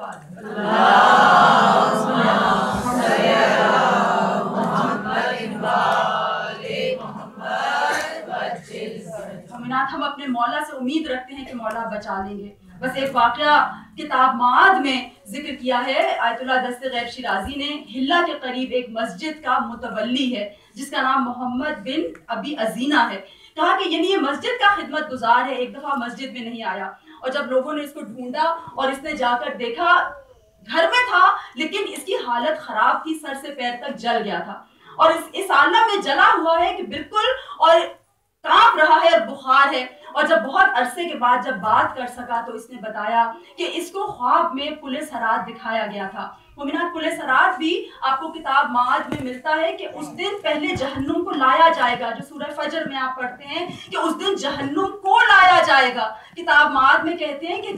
ہم اپنے مولا سے امید رکھتے ہیں کہ مولا بچا لیں گے. بس ایک واقعہ کتاب معاد میں ذکر کیا ہے. آیت اللہ دست غیب شیرازی نے ہلا کے قریب ایک مسجد کا متولی ہے جس کا نام محمد بن ابی ازینہ ہے. کہا کہ یعنی یہ مسجد کا خدمت گزار ہے, ایک دفعہ مسجد میں نہیں آیا اور جب لوگوں نے اس کو ڈھونڈا اور اس نے جا کر دیکھا گھر میں تھا لیکن اس کی حالت خراب تھی, سر سے پیر تک جل گیا تھا اور اس عالم میں جلا ہوا ہے کہ بالکل اور کانپ رہا ہے اور بخار ہے. اور جب بہت عرصے کے بعد جب بات کر سکا تو اس نے بتایا کہ اس کو خواب میں پولیس ہرات دکھایا گیا تھا. مومنات پولیس ہرات بھی آپ کو کتاب معاد میں ملتا ہے کہ اس دن پہلے جہنم کو لایا جائے گا, جو سورہ فجر میں آپ پڑھتے ہیں کہ اس دن جہنم کو لایا جائے گا. کتاب معاد میں کہتے ہیں کہ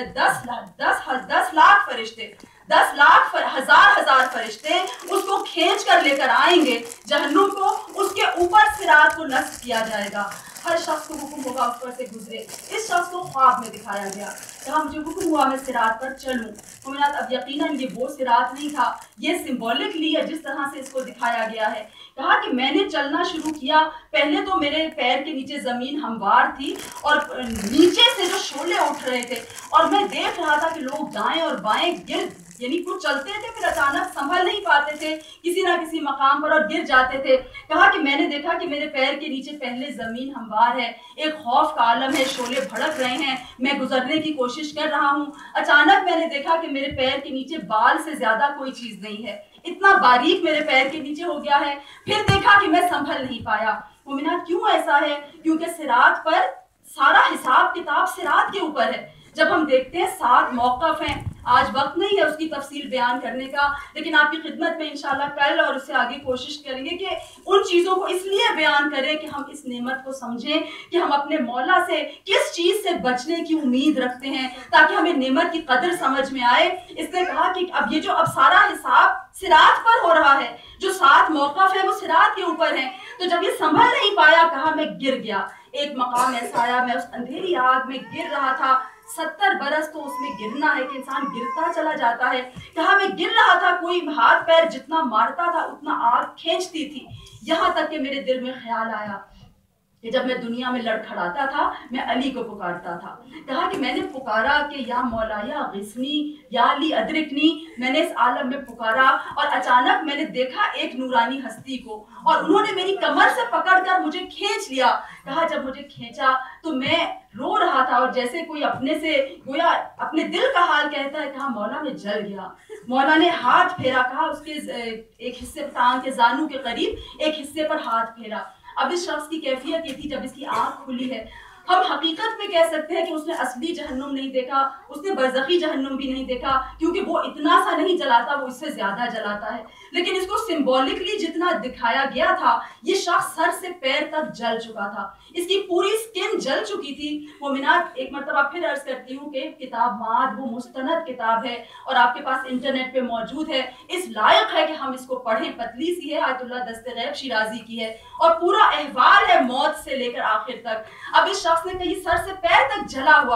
10 لاکھ فرشتے 10 لاکھ ہزار فرشتے اس کو کھینچ کر لے کر آئیں گے جہنم کو, اس کے اوپر صراط کو نصب کیا جائے گا. ہر شخص کو حکم ہوگا اس پر سے گزرے. اس شخص کو خواب میں دکھایا گیا, کہا مجھے حکم ہوا میں صراط پر چلوں. مومنات اب یقیناً یہ وہ صراط نہیں تھا, یہ سمبولکلی ہے جس طرح سے اس کو دکھایا گیا ہے. کہا کہ میں نے چلنا شروع کیا, پہلے تو میرے پیر کے نیچے زمین ہموار تھی اور نیچے سے جو شعلے اٹھ رہے تھے اور میں دیکھ رہا تھا کہ لوگ دائیں اور بائیں یعنی کچھ چلتے تھے پھر اچانک سنبھل نہیں پاتے تھے کسی نہ کسی مقام پر اور گر جاتے تھے. کہا کہ میں نے دیکھا کہ میرے پیر کے نیچے پہلے زمین ہموار ہے, ایک خوف کا عالم ہے, شعلے بھڑک رہے ہیں, میں گزرنے کی کوشش کر رہا ہوں. اچانک میں نے دیکھا کہ میرے پیر کے نیچے بال سے زیادہ کوئی چیز نہیں ہے, اتنا باریک میرے پیر کے نیچے ہو گیا ہے. پھر دیکھا کہ میں سنبھل نہیں پایا. مومنات کیوں ایسا ہے؟ کیونکہ صراط پر سارا حساب کتاب صراط کے اوپر ہے. جب ہم دیکھتے ہیں 7 موقف ہیں, آج وقت نہیں ہے اس کی تفصیل بیان کرنے کا, لیکن آپ کی خدمت میں انشاءاللہ کل اور اس سے آگے کوشش کریں گے کہ ان چیزوں کو اس لیے بیان کریں کہ ہم اس نعمت کو سمجھیں کہ ہم اپنے مولا سے کس چیز سے بچنے کی امید رکھتے ہیں تاکہ ہمیں نعمت کی قدر سمجھ میں آئے. اس نے کہا کہ اب سارا حساب صراط پر ہو رہا ہے, جو 7 موقف ہیں وہ صراط کے اوپر ہیں. تو جب یہ سنبھل نہیں پایا, کہا میں گر گیا. ایک مقام ایسا آیا, میں اس اندھیری آگ میں گر رہا تھا, 70 برس تو اس میں گرنا ہے کہ انسان گرتا چلا جاتا ہے. کہا میں گر رہا تھا, کوئی ہاتھ پیر جتنا مارتا تھا اتنا آگ کھینچتی تھی, یہاں تک کہ میرے دل میں خیال آیا کہ جب میں دنیا میں لڑکھڑاتا تھا میں علی کو پکارتا تھا. کہا کہ میں نے پکارا کہ یا مولا یا غثنی یا علی ادرکنی, میں نے اس عالم میں پکارا اور اچانک میں نے دیکھا ایک نورانی ہستی کو اور انہوں نے میری کمر سے پکڑ کر مجھے کھینچ لیا. کہا جب مجھے کھینچا تو میں رو رہا تھا اور جیسے کوئی اپنے سے گویا اپنے دل کا حال کہتا ہے. کہا مولا میں جل گیا. مولا نے ہاتھ پھیرا, کہا اس کے ایک حصے ٹانگ کے زانو کے قریب ایک حصے پر ہاتھ پھیرا. اب اس شخص کی کیفیت یہ تھی جب اس کی آنکھ کھلی ہے, ہم حقیقت میں کہہ سکتے ہیں کہ اس نے اصلی جہنم نہیں دیکھا, اس نے برزخی جہنم بھی نہیں دیکھا کیونکہ وہ اتنا سا نہیں جلاتا, وہ اس سے زیادہ جلاتا ہے. لیکن اس کو سمبولکلی جتنا دکھایا گیا تھا, یہ شخص سر سے پیر تک جل چکا تھا, اس کی پوری سکن جل چکی تھی. مومنات ایک مرتبہ پھر عرض کرتی ہوں کہ کتاب معاد وہ مستند کتاب ہے اور آپ کے پاس انٹرنیٹ پہ موجود ہے, اس لائق ہے کہ ہم اس کو پڑھیں. پتلی سی ہے, آیت اللہ دست غیب شیرازی کی ہے اور پورا احوال ہے موت سے لے کر آخر تک. اب اس شخص نے کہیں سر سے پیر تک جلا ہوا ہے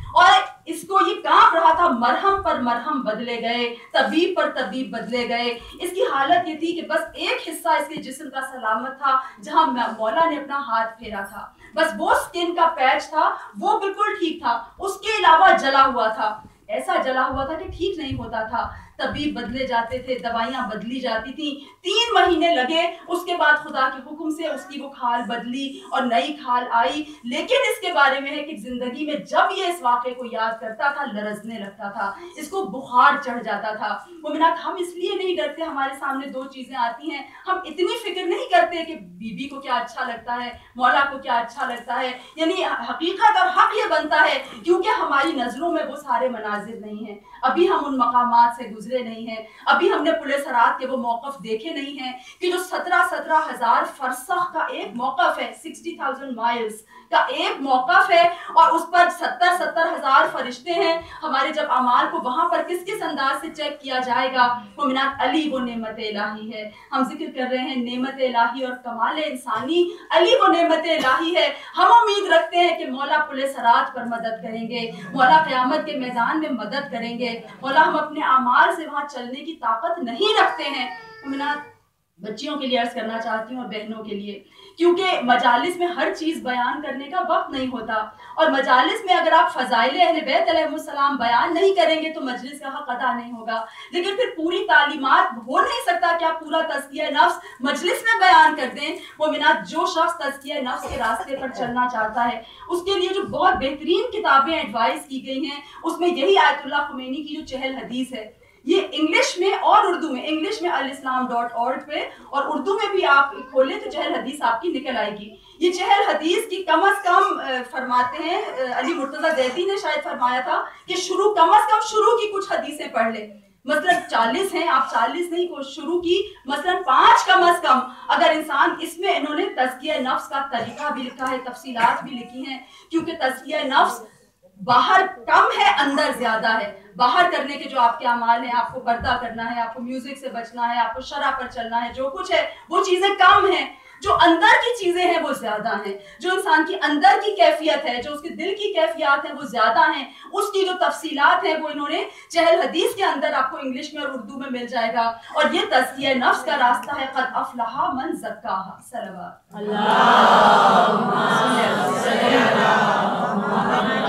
اور اس کو یہ کانپ رہا تھا، مرہم پر مرہم بدلے گئے، طبیب پر طبیب بدلے گئے. اس کی حالت یہ تھی کہ بس ایک حصہ اس کے جسم کا سلامت تھا جہاں مولا نے اپنا ہاتھ پھیرا تھا، بس وہ سکن کا پیچ تھا وہ بالکل ٹھیک تھا، اس کے علاوہ جلا ہوا تھا، ایسا جلا ہوا تھا کہ ٹھیک نہیں ہوتا تھا. طبیب بدلے جاتے تھے، دوائیاں بدلی جاتی تھیں. 3 مہینے لگے، اس کے بعد خدا کے حکم سے اس کی وہ کھال بدلی اور نئی کھال آئی. لیکن اس کے بارے میں ہے کہ زندگی میں جب یہ اس واقعے کو یاد کرتا تھا لرزنے لگتا تھا، اس کو بخار چڑھ جاتا تھا. مومنات، ہم اس لیے نہیں ڈرتے، ہمارے سامنے 2 چیزیں آتی ہیں، ہم اتنی فکر نہیں کرتے کہ بی کو کیا اچھا لگتا ہے، مولا کو کیا اچھا لگتا ہے. یعنی حقیقت اور حق یہ بنتا ہے کیونکہ ہماری نظروں میں وہ سارے مناظر نہیں ہیں، ابھی ہم ان مقامات سے گزرے نہیں ہیں، ابھی ہم نے پل صراط کے وہ موقف دیکھے نہیں ہیں کہ جو 17,000 فرسخ کا ایک موقف ہے، 60,000 مائلز کا ایک موقف ہے، اور اس پر 70,000 فرشتے ہیں. ہمارے جب اعمال کو وہاں پر کس انداز سے چیک کیا جائے گا. مومنات، علی وہ نعمت الہی ہے. ہم ذکر کر رہے ہیں نعمت الہی اور کمال انسانی. علی وہ نعمت الہی ہے. ہم امید رکھتے ہیں کہ مولا پل صراط پر مدد کریں گے، مولا قیامت کے میدان میں مدد کریں گے. مولا ہم اپنے اعمال سے وہاں چلنے کی طاقت نہیں رکھتے ہیں. مومنات، بچیوں کے لیے عرض کرنا چاہتی ہوں اور بہنوں کے لیے، کیونکہ مجالس میں ہر چیز بیان کرنے کا وقت نہیں ہوتا، اور مجالس میں اگر آپ فضائل اہل بیت علیہ السلام بیان نہیں کریں گے تو مجلس کا حق ادا نہیں ہوگا. لیکن پھر پوری تعلیمات ہو نہیں سکتا کہ آپ پورا تزکیہ نفس مجلس میں بیان کر دیں. مومنات، جو شخص تزکیہ نفس کے راستے پر چلنا چاہتا ہے اس کے لیے جو بہت بہترین کتابیں ایڈوائز کی گئی ہیں، اس میں یہی آیت اللہ خمینی کی جو 40 حدیث ہے، یہ انگلش میں اور اردو میں، انگلش میں alislam.org پہ، اور اردو میں بھی آپ کھولیں تو 40 حدیث آپ کی نکل آئے گی. یہ 40 حدیث کی کم از کم فرماتے ہیں علی مرتضیٰ زیدی نے شاید فرمایا تھا کہ کم از کم شروع کی کچھ حدیثیں پڑھ لیں. مثلا 40 ہیں، آپ 40 نہیں شروع کی، مثلا 5 کم از کم اگر انسان، اس میں انہوں نے تزکیہ نفس کا طریقہ بھی لکھا ہے، تفصیلات بھی لکھی ہیں، کیونکہ تزکیہ نفس باہر کم ہے اندر زیادہ ہے. باہر کرنے کے جو آپ کے اعمال ہیں، آپ کو پردہ کرنا ہے، آپ کو میوزک سے بچنا ہے، آپ کو شرع پر چلنا ہے، جو کچھ ہے وہ چیزیں کم ہیں. جو اندر کی چیزیں ہیں وہ زیادہ ہیں، جو انسان کی اندر کی کیفیت ہے، جو اس کے دل کی کیفیات ہیں وہ زیادہ ہیں. اس کی جو تفصیلات ہیں وہ انہوں نے 40 حدیث کے اندر آپ کو انگلش میں اور اردو میں مل جائے گا. اور یہ تزکیہ نفس کا راستہ ہے. قد افلح من زکاہا. صلوات اللہم صلی علی محمد.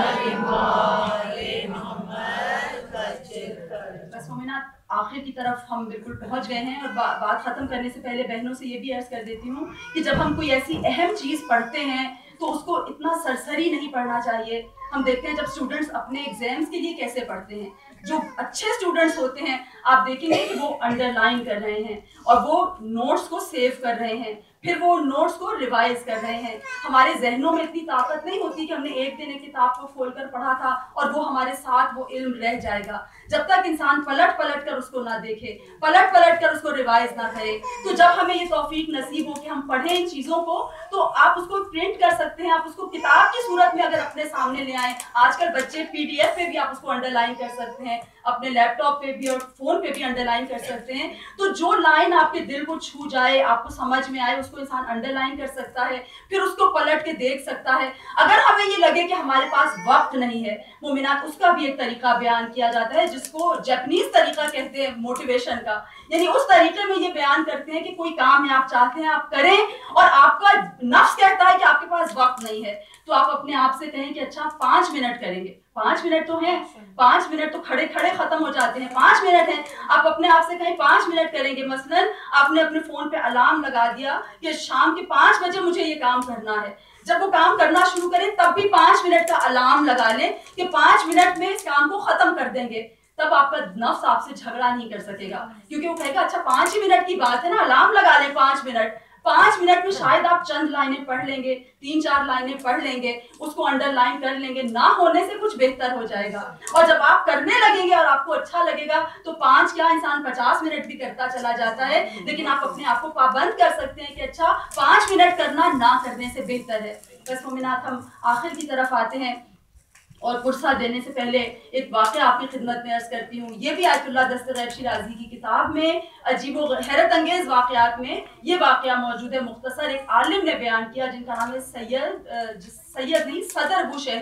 بس مومنات، آخر کی طرف ہم بالکل پہنچ گئے ہیں، اور بات ختم کرنے سے پہلے بہنوں سے یہ بھی عرض کر دیتی ہوں کہ جب ہم کوئی ایسی اہم چیز پڑھتے ہیں تو اس کو اتنا سرسری نہیں پڑھنا چاہیے. ہم دیکھتے ہیں جب اسٹوڈنٹس اپنے ایگزامس کے لیے کیسے پڑھتے ہیں. جو اچھے اسٹوڈنٹس ہوتے ہیں آپ دیکھیں گے کہ وہ انڈر لائن کر رہے ہیں اور وہ نوٹس کو سیو کر رہے ہیں، پھر وہ نوٹس کو ریوائز کر رہے ہیں. ہمارے ذہنوں میں اتنی طاقت نہیں ہوتی کہ ہم نے ایک دن ایک کتاب کو کھول کر پڑھا تھا اور وہ ہمارے ساتھ وہ علم رہ جائے گا. جب تک انسان پلٹ پلٹ کر اس کو نہ دیکھے، پلٹ پلٹ کر اس کو ریوائز نہ کرے، تو جب ہمیں یہ توفیق نصیب ہو کہ ہم پڑھیں ان چیزوں کو، تو آپ اس کو پرنٹ کر سکتے ہیں، آپ اس کو کتاب کی صورت میں اگر اپنے سامنے لے آئیں. آج کل بچے PDF پہ بھی آپ اس کو انڈر لائن کر سکتے ہیں، اپنے لیپ ٹاپ پہ بھی اور فون پہ بھی انڈر لائن کر سکتے ہیں. تو جو لائن آپ کے دل کو چھو جائے، آپ کو سمجھ میں آئے، اس کو انسان انڈر لائن کر سکتا ہے، پھر اس کو پلٹ کے دیکھ سکتا ہے. اگر ہمیں یہ لگے کہ ہمارے پاس وقت نہیں ہے، مومنات، اس کا بھی ایک طریقہ بیان کیا جاتا ہے جس کو جیپنیز طریقہ کہتے ہیں موٹیویشن کا. یعنی اس طریقے میں یہ بیان کرتے ہیں کہ کوئی کام ہے آپ چاہتے ہیں آپ کریں، اور آپ کا نفس کہتا ہے کہ آپ کے پاس وقت نہیں ہے، تو آپ اپنے آپ سے کہیں کہ اچھا 5 منٹ کریں گے. 5 منٹ تو ہیں، 5 منٹ تو کھڑے کھڑے ختم ہو جاتے ہیں، 5 منٹ ہیں. آپ اپنے آپ سے کہیں 5 منٹ کریں گے. مثلاً آپ نے اپنے فون پہ الارم لگا دیا کہ شام کے 5 بجے مجھے یہ کام کرنا ہے. جب وہ کام کرنا شروع کریں تب بھی 5 منٹ کا الارم لگا لیں کہ 5 منٹ میں اس کام کو ختم کر دیں گے. تب آپ کا نفس آپ سے جھگڑا نہیں کر سکے گا، کیونکہ وہ کہے گا اچھا 5 ہی منٹ کی بات ہے نا، الارم لگا لیں 5 منٹ. 5 منٹ میں شاید آپ چند لائنیں پڑھ لیں گے، 3-4 لائنیں پڑھ لیں گے، اس کو انڈر لائن کر لیں گے، نہ ہونے سے کچھ بہتر ہو جائے گا. اور جب آپ کرنے لگیں گے اور آپ کو اچھا لگے گا تو 5 کیا انسان 50 منٹ بھی کرتا چلا جاتا ہے. لیکن آپ اپنے آپ کو پابند کر سکتے ہیں کہ اچھا 5 منٹ کرنا نہ کرنے سے بہتر ہے. بس مومنات، ہم آخر کی طرف آتے ہیں، اور پرسہ دینے سے پہلے ایک واقعہ آپ کی خدمت میں عرض کرتی ہوں. یہ بھی آیت اللہ دستغیب شیرازی کی کتاب میں عجیب و حیرت انگیز واقعات میں یہ واقعہ موجود ہے. مختصر ایک عالم نے بیان کیا جن کا نام ہے صدر بوشہری.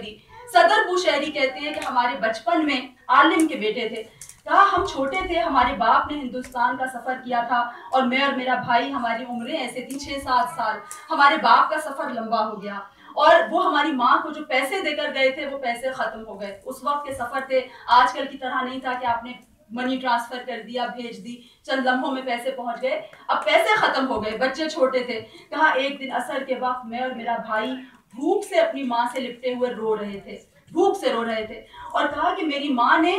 صدر بوشہری کہتے ہیں کہ ہمارے بچپن میں عالم کے بیٹے تھے، کہا ہم چھوٹے تھے، ہمارے باپ نے ہندوستان کا سفر کیا تھا اور میں اور میرا بھائی، ہماری عمریں ایسے تھی 6-7 سال، ہمارے باپ کا سفر لمبا ہو گیا اور وہ ہماری ماں کو جو پیسے دے کر گئے تھے وہ پیسے ختم ہو گئے۔ اس وقت کے سفر تھے، آج کل کی طرح نہیں تھا کہ آپ نے منی ٹرانسفر کر دیا، بھیج دی، چند لمحوں میں پیسے پہنچ گئے، اب پیسے ختم ہو گئے، بچے چھوٹے تھے۔ کہا ایک دن عصر کے وقت میں اور میرا بھائی بھوک سے اپنی ماں سے لپٹے ہوئے رو رہے تھے، بھوک سے رو رہے تھے، اور کہا کہ میری ماں نے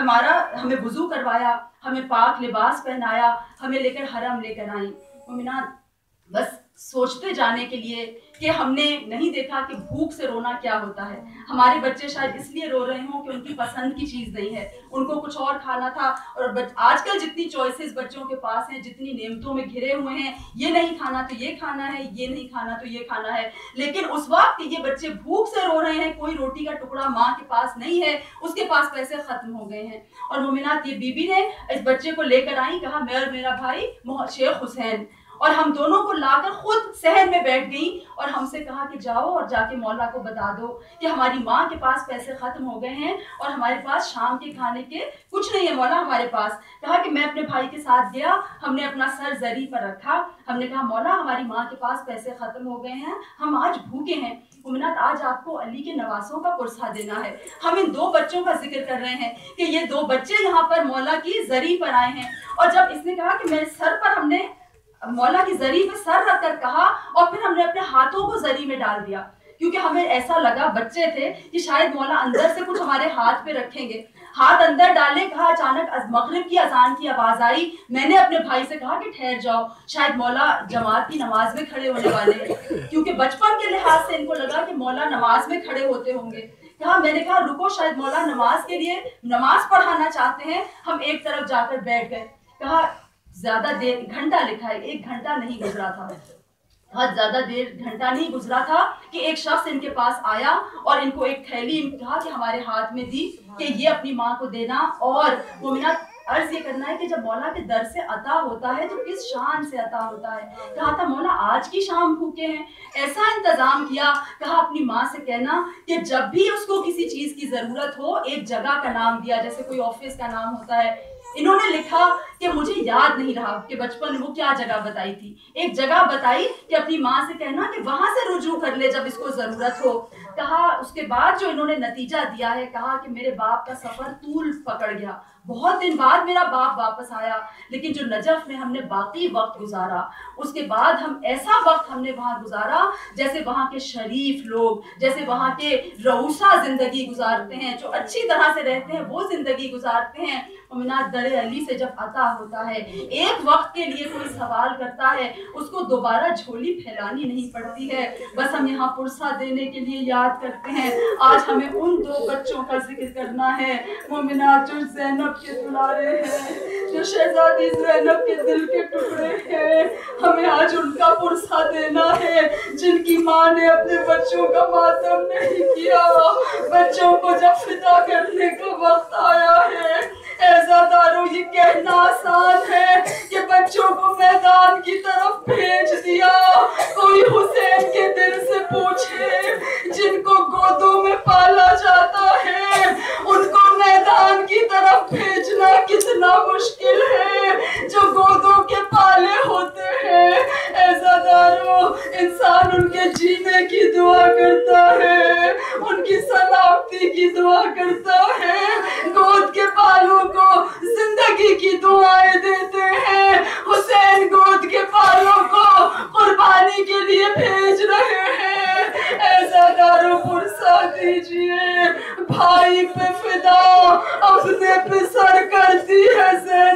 ہمیں وضو کروایا، ہمیں پاک لباس پہنایا، ہمیں لے کر حرم لے کر آئیں۔ مومنات، بس سوچتے جانے کے لیے کہ ہم نے نہیں دیکھا کہ بھوک سے رونا کیا ہوتا ہے۔ ہمارے بچے شاید اس لیے رو رہے ہوں کہ ان کی پسند کی چیز نہیں ہے، ان کو کچھ اور کھانا تھا، اور آج کل جتنی چوائسز بچوں کے پاس ہیں، جتنی نعمتوں میں گھرے ہوئے ہیں، یہ نہیں کھانا تو یہ کھانا ہے، یہ نہیں کھانا تو یہ کھانا ہے، لیکن اس وقت یہ بچے بھوک سے رو رہے ہیں، کوئی روٹی کا ٹکڑا ماں کے پاس نہیں ہے، اس کے پاس پیسے ختم ہو گئے ہیں۔ اور مومنات، یہ بی بی نے اس بچے کو لے کر آئی، کہا میں اور میرا بھائی شیخ حسین، اور ہم دونوں کو لا کر خود صحن میں بیٹھ گئیں اور ہم سے کہا کہ جاؤ اور جا کے مولا کو بتا دو کہ ہماری ماں کے پاس پیسے ختم ہو گئے ہیں اور ہمارے پاس شام کے کھانے کے کچھ نہیں ہے مولا ہمارے پاس۔ کہا کہ میں اپنے بھائی کے ساتھ گیا، ہم نے اپنا سر زری پر رکھا، ہم نے کہا مولا ہماری ماں کے پاس پیسے ختم ہو گئے ہیں، ہم آج بھوکے ہیں۔ مومنات، آج آپ کو علی کے نواسوں کا پرسہ دینا ہے۔ ہم ان 2 بچوں کا ذکر کر رہے ہیں کہ یہ 2 بچے یہاں پر مولا کی زری پر آئے ہیں، اور جب اس نے کہا کہ میرے سر پر، ہم نے مولا کی زری میں سر رکھ کر کہا، اور پھر ہم نے اپنے ہاتھوں کو زری میں ڈال دیا، کیونکہ ہمیں ایسا لگا، بچے تھے، کہ شاید مولا اندر سے کچھ ہمارے ہاتھ پہ رکھیں گے۔ ہاتھ اندر ڈالے، کہا اچانک مغرب کی اذان کی آواز آئی، میں نے اپنے بھائی سے کہا کہ ٹھہر جاؤ، شاید مولا جماعت کی نماز میں کھڑے ہونے والے ہیں، کیونکہ بچپن کے لحاظ سے ان کو لگا کہ مولا نماز میں کھڑے ہوتے ہوں گے۔ میں نے کہا رکو، شاید مولا نماز کے لیے نماز پڑھانا چاہتے ہیں۔ ہم ایک طرف جا کر بیٹھ گئے۔ کہا زیادہ دیر، گھنٹہ لکھا ہے، 1 گھنٹہ نہیں گزرا تھا، بہت زیادہ دیر گھنٹہ نہیں گزرا تھا کہ ایک شخص ان کے پاس آیا اور ان کو ایک تھیلی کہا کہ ہمارے ہاتھ میں دی کہ یہ اپنی ماں کو دینا۔ اور مومنات، عرض یہ کرنا ہے کہ جب مولا کے در سے عطا ہوتا ہے تو کس شان سے عطا ہوتا ہے۔ کہا تھا مولا آج کی شام بھوکے ہیں، ایسا انتظام کیا، کہا اپنی ماں سے کہنا کہ جب بھی اس کو کسی چیز کی ضرورت ہو، ایک جگہ کا نام دیا، جیسے کوئی آفس کا نام ہوتا ہے، انہوں نے لکھا کہ مجھے یاد نہیں رہا کہ بچپن میں وہ کیا جگہ بتائی تھی، ایک جگہ بتائی کہ اپنی ماں سے کہنا کہ وہاں سے رجوع کر لے جب اس کو ضرورت ہو۔ کہا اس کے بعد جو انہوں نے نتیجہ دیا ہے، کہا کہ میرے باپ کا سفر طول پکڑ گیا، بہت دن بعد میرا باپ واپس آیا، لیکن جو نجف میں ہم نے باقی وقت گزارا، اس کے بعد ہم ایسا وقت ہم نے وہاں گزارا جیسے وہاں کے شریف لوگ، جیسے وہاں کے رؤسا زندگی گزارتے ہیں، جو اچھی طرح سے رہتے ہیں وہ زندگی گزارتے ہیں۔ مومنات، در علی سے جب عطا ہوتا ہے، ایک وقت کے لیے کوئی سوال کرتا ہے، اس کو دوبارہ جھولی پھیلانی نہیں پڑتی ہے۔ بس ہم یہاں پرسہ دینے کے لیے یاد کرتے ہیں، آج ہمیں ان 2 بچوں کا ذکر کرنا ہے، مومنات، جو زینب کے دلارے ہیں، جو شہزادی زینب کے دل کے ٹکڑے ہیں، ہمیں آج ان کا پرسہ دینا ہے، جن کی ماں نے اپنے بچوں کا ماتم نہیں کیا۔ بچوں کو جب فدا کرنے کا وقت آیا ہے، عزاداروں، یہ کہنا آسان ہے کہ بچوں کو میدان کی طرف بھیج دیا، کوئی حسین کے دل سے پوچھے، جن کو گودوں میں پالا جاتا ہے، ان کو میدان کی طرف بھیجنا کتنا مشکل ہے، جو گودوں کے پالے ہوتے ہیں۔ عزاداروں، انسان ان کے جینے کی دعا کرتا ہے، ان کی سلامتی کی دعا کرتا ہے، گود کے بالوں کو زندگی کی دعائیں دیتے ہیں۔ حسین گود کے بالوں کو قربانی کے لیے بھیج رہے ہیں۔ عزاداروں، پرسہ دیجئے، بھائی پہ فدا اپنے پہ سر کرتی ہے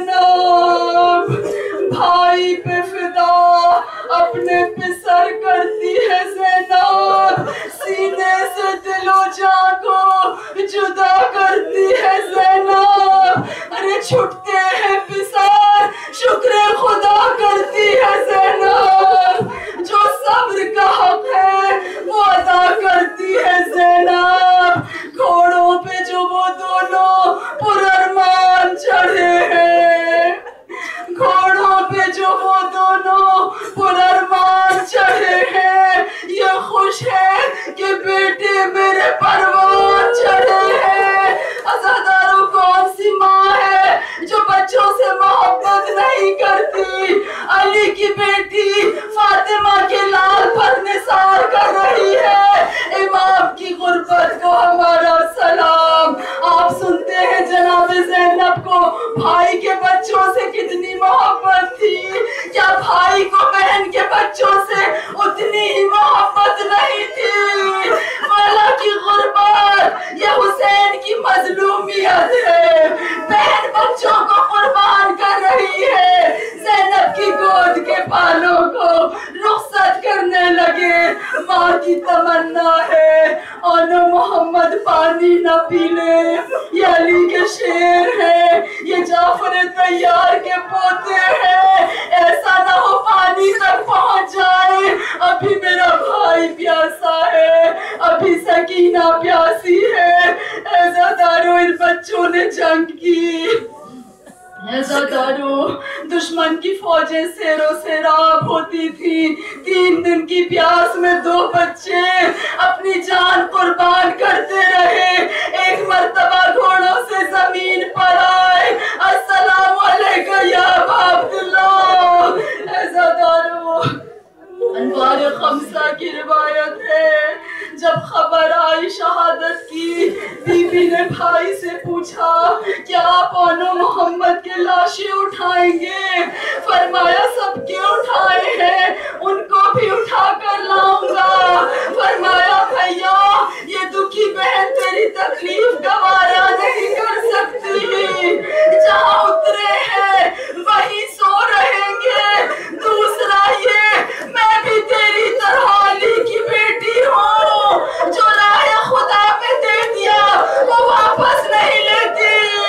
زینب، بھائی پہ فدا اپنے پہ سر کرتی ہے زینب، سینے سے دل و جاں کو جدا کرتی ہے زینب، ارے چھٹتے ہیں پسار شکر خدا کرتی ہے زینب، جو صبر کا حق ہے وہ ادا کرتی ہے زینب، گھوڑوں پہ جو وہ دونوں پرارمان چڑھے ہیں، گھوڑوں پہ جو وہ دونوں پرارمان چڑھے ہیں، یہ خوش ہے کہ بیٹے میرے پروان علی کی بیٹی فاطمہ کے لال پر نثار کر رہی ہے امام کی غربت کو ہمارا سلام. آپ سنتے ہیں جناب زینب کو بھائی کے بچوں سے کتنی محبت تھی, کیا بھائی کو بہن کے بچوں سے اتنی ہی محبت نہیں تھی؟ مولا کی غربت یہ حسین کی مظلومیت ہے, بہن بچوں کو قربان کر رہی ہے, زینب کی گود کے بالوں کو رخصت کرنے لگے. ماں کی تمنا ہے اور محمد پانی نہ پی لے, یہ علی کے شیر ہے, یہ جعفر طیار کے پوتے ہیں, ایسا نہ ہو پانی تک پہنچ جائے. ابھی میرا بھائی پیاسا ہے, ابھی سکینہ پیاسی ہے. عزادارو ان بچوں نے جنگ کی, عزادارو دشمن کی فوجیں سیرو سیراب ہوتی تھی. 3 دن کی پیاس میں 2 بچے اپنی جان قربان کرتے رہے. ایک مرتبہ گھوڑوں سے زمین پر آئے, السلام علیکم یا ابا عبداللہ. عزادارو انوار خمسہ کی روایت ہے, جب خبر آئی شہادت کی, بی بی نے بھائی سے پوچھا کیا آپ اونو محمد کے لاشیں اٹھائیں گے؟ فرمایا سب کے اٹھائے ہیں, ان کو بھی اٹھا کر لاؤں گا. فرمایا بھیا یہ دکھی بہن تیری تکلیف گوارا نہیں کر سکتی, جہاں اترے ہیں وہیں سو رہیں گے. دوسرا یہ میں بھی تیری طرح علی کی بیٹی ہوں, جو راہ خدا میں دے دیا وہ واپس نہیں لیتی.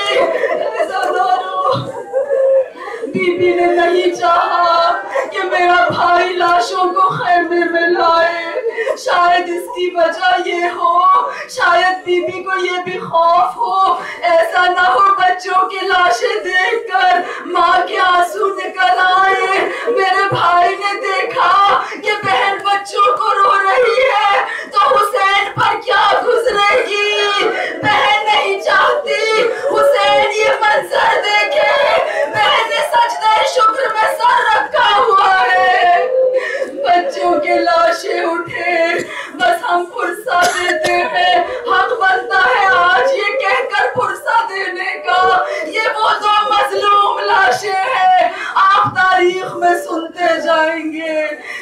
بی بی نے نہیں چاہا کہ میرا بھائی لاشوں کو خیمے میں لائے. شاید اس کی وجہ یہ ہو, شاید بی بی کو یہ بھی خوف ہو ایسا نہ ہو بچوں کی لاشیں دیکھ کر ماں کے آنسو نکل آئے. میرے بھائی نے دیکھا کہ بہن بچوں کو رو رہی ہے تو حسین پر کیا گزرے گی. بہن نہیں چاہتی حسین یہ منظر دیکھے. بہن نے سجدہ شکر میں سر رکھا ہوا ہے. بچوں کے لاشیں اٹھے, بس ہم پرسہ دیتے ہیں, حق بنتا ہے آج یہ کہہ کر پرسہ دینے کا, یہ وہ 2 مظلوم لاشیں ہیں. آپ تاریخ میں سنتے جائیں گے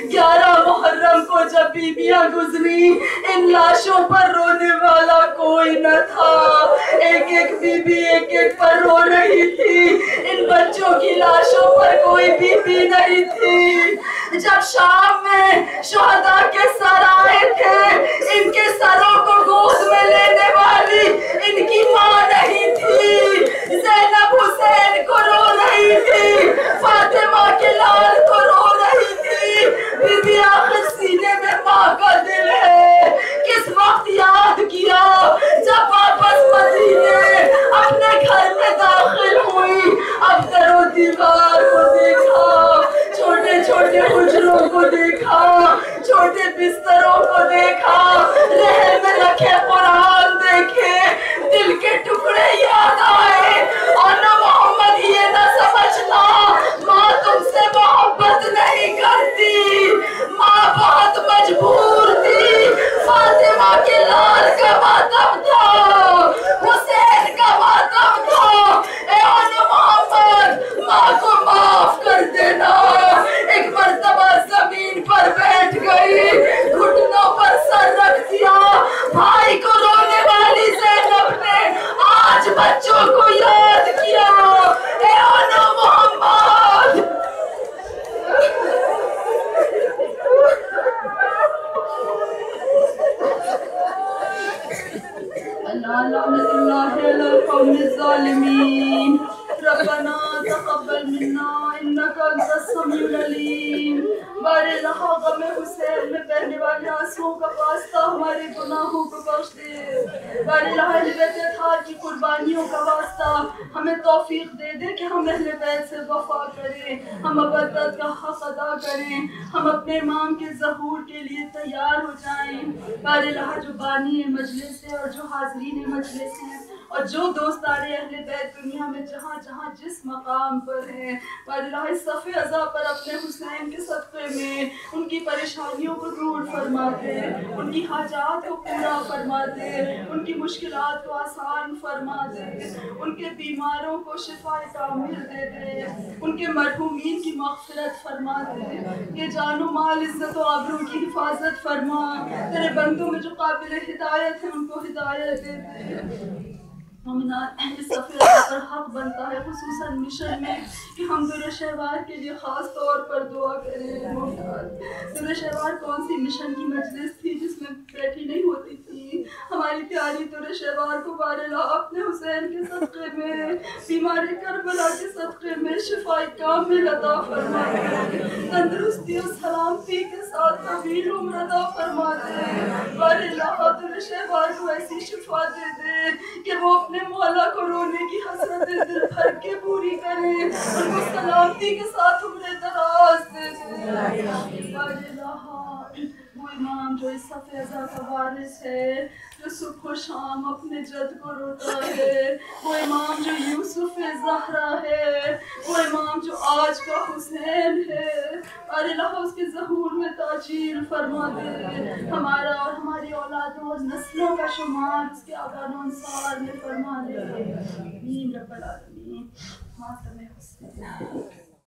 11 محرم کو جب بیویاں گزری, ان لاشوں پر رونے والا کوئی نہ تھا. ایک ایک بیوی ایک ایک پر رو رہی تھی, ان بچوں کی لاشوں پر کوئی بیوی نہیں تھی. جب شام میں شہداء کے سر آئے تھے, ان کے سروں کو گود میں لینے والی ان کی ماں نہیں تھی. زینب حسین کو رو رہی تھی, فاطمہ کے لال کو رو رہی تھی. بی بی آخر سینے میں ماں کا دل ہے, کس وقت یاد کیا جب واپس مدینے اپنے گھر میں داخل ہوئی. اب در و دیوار کو دیکھا, چھوٹے چھوٹے حجروں کو دیکھا, چھوٹے بستروں کو دیکھا, رحم میں رکھے قرآن دیکھے, دل کے ٹکڑے یاد آئے. اور نہ محمد یہ نہ سمجھنا ماں تم سے محبت نہیں کرتی, ماں بہت مجبور تھی. فاطمہ کے لال کا ماتم تھا, حسین کا ماتم تھا. اے محمد ماں کو معاف کر دینا. ایک مرتبہ زمین پر بیٹھ گئی, گھٹنوں پر سر رکھ دیا. بھائی کو رونے والی زینب نے آج بچوں کو یاد کیا. اے محمد لعنت اللہ علی القوم الظالمین. ربنا تقبل منا انك انت السميع العليم. بار اللہ غم حسین میں بہنے والے آنسوؤں کا واسطہ ہمارے گناہوں کو بخش دے. بار اللہ بیت کی قربانی قربانیوں کا واسطہ ہمیں توفیق دے دے کہ ہم اہل بیت سے وفا کریں، ہم ابدت کا حق ادا کریں، ہم اپنے امام کے ظہور کے لیے تیار ہو جائیں۔ بار الہ جو بانی مجلس ہے اور جو حاضرین مجلس ہیں اور جو دوستار اہل بیت دنیا میں جہاں جہاں جس مقام پر ہیں، بار الہ اس صف عزا پر اپنے حسین کے صدقے میں ان کی پریشانیوں کو دور فرما دے، ان کی حاجات کو پورا فرما دے، ان کی مشکلات کو آسان فرما دے، ان کے بیماروں کو شفا کامل دے دے، ان کے مرحومین کی مغفرت فرما دے، یہ جان و مال عزت و آبرو کی حفاظت فرما، تیرے بندوں میں جو قابل ہدایت ہیں ان کو ہدایت دے دے۔ مومنات اس صفحے پر حق بنتا ہے خصوصاً مشن میں کہ ہم در شہوار کے لیے خاص طور پر دعا کریں۔ مومنات در شہوار کون سی مشن کی مجلس تھی جس میں بیٹھی نہیں ہوتی تھی؟ ہماری پیاری در شہوار کو بار الہ اپنے حسین کے صدقے میں، بیماری کربلا کے صدقے میں شفا کامل عطا فرما دے، تندرستی و سلامتی کے ساتھ طویل عمر عطا فرما دے۔ بار الہ در شہوار کو ایسی شفا دے دے کہ وہ اپنے مولا کو رونے کی حسرت دل بھر کے پوری کرے، ان کو سلامتی کے ساتھ عمر دراز دے دے۔ بار الہ وہ امام جو اس صف عزا کا وارث ہے، جو صبح و شام اپنے جد کو روتا ہے، وہ امام جو یوسف زہرا ہے، وہ امام جو آج کا حسین ہے، بار الہ اس کے ظہور میں تاجیل فرما دے، ہمارا اور ہماری اولادوں اور نسلوں کا شمار اس کے آبان و انصار میں فرما دے۔ آمین رب العالمین۔ ماتم حسین۔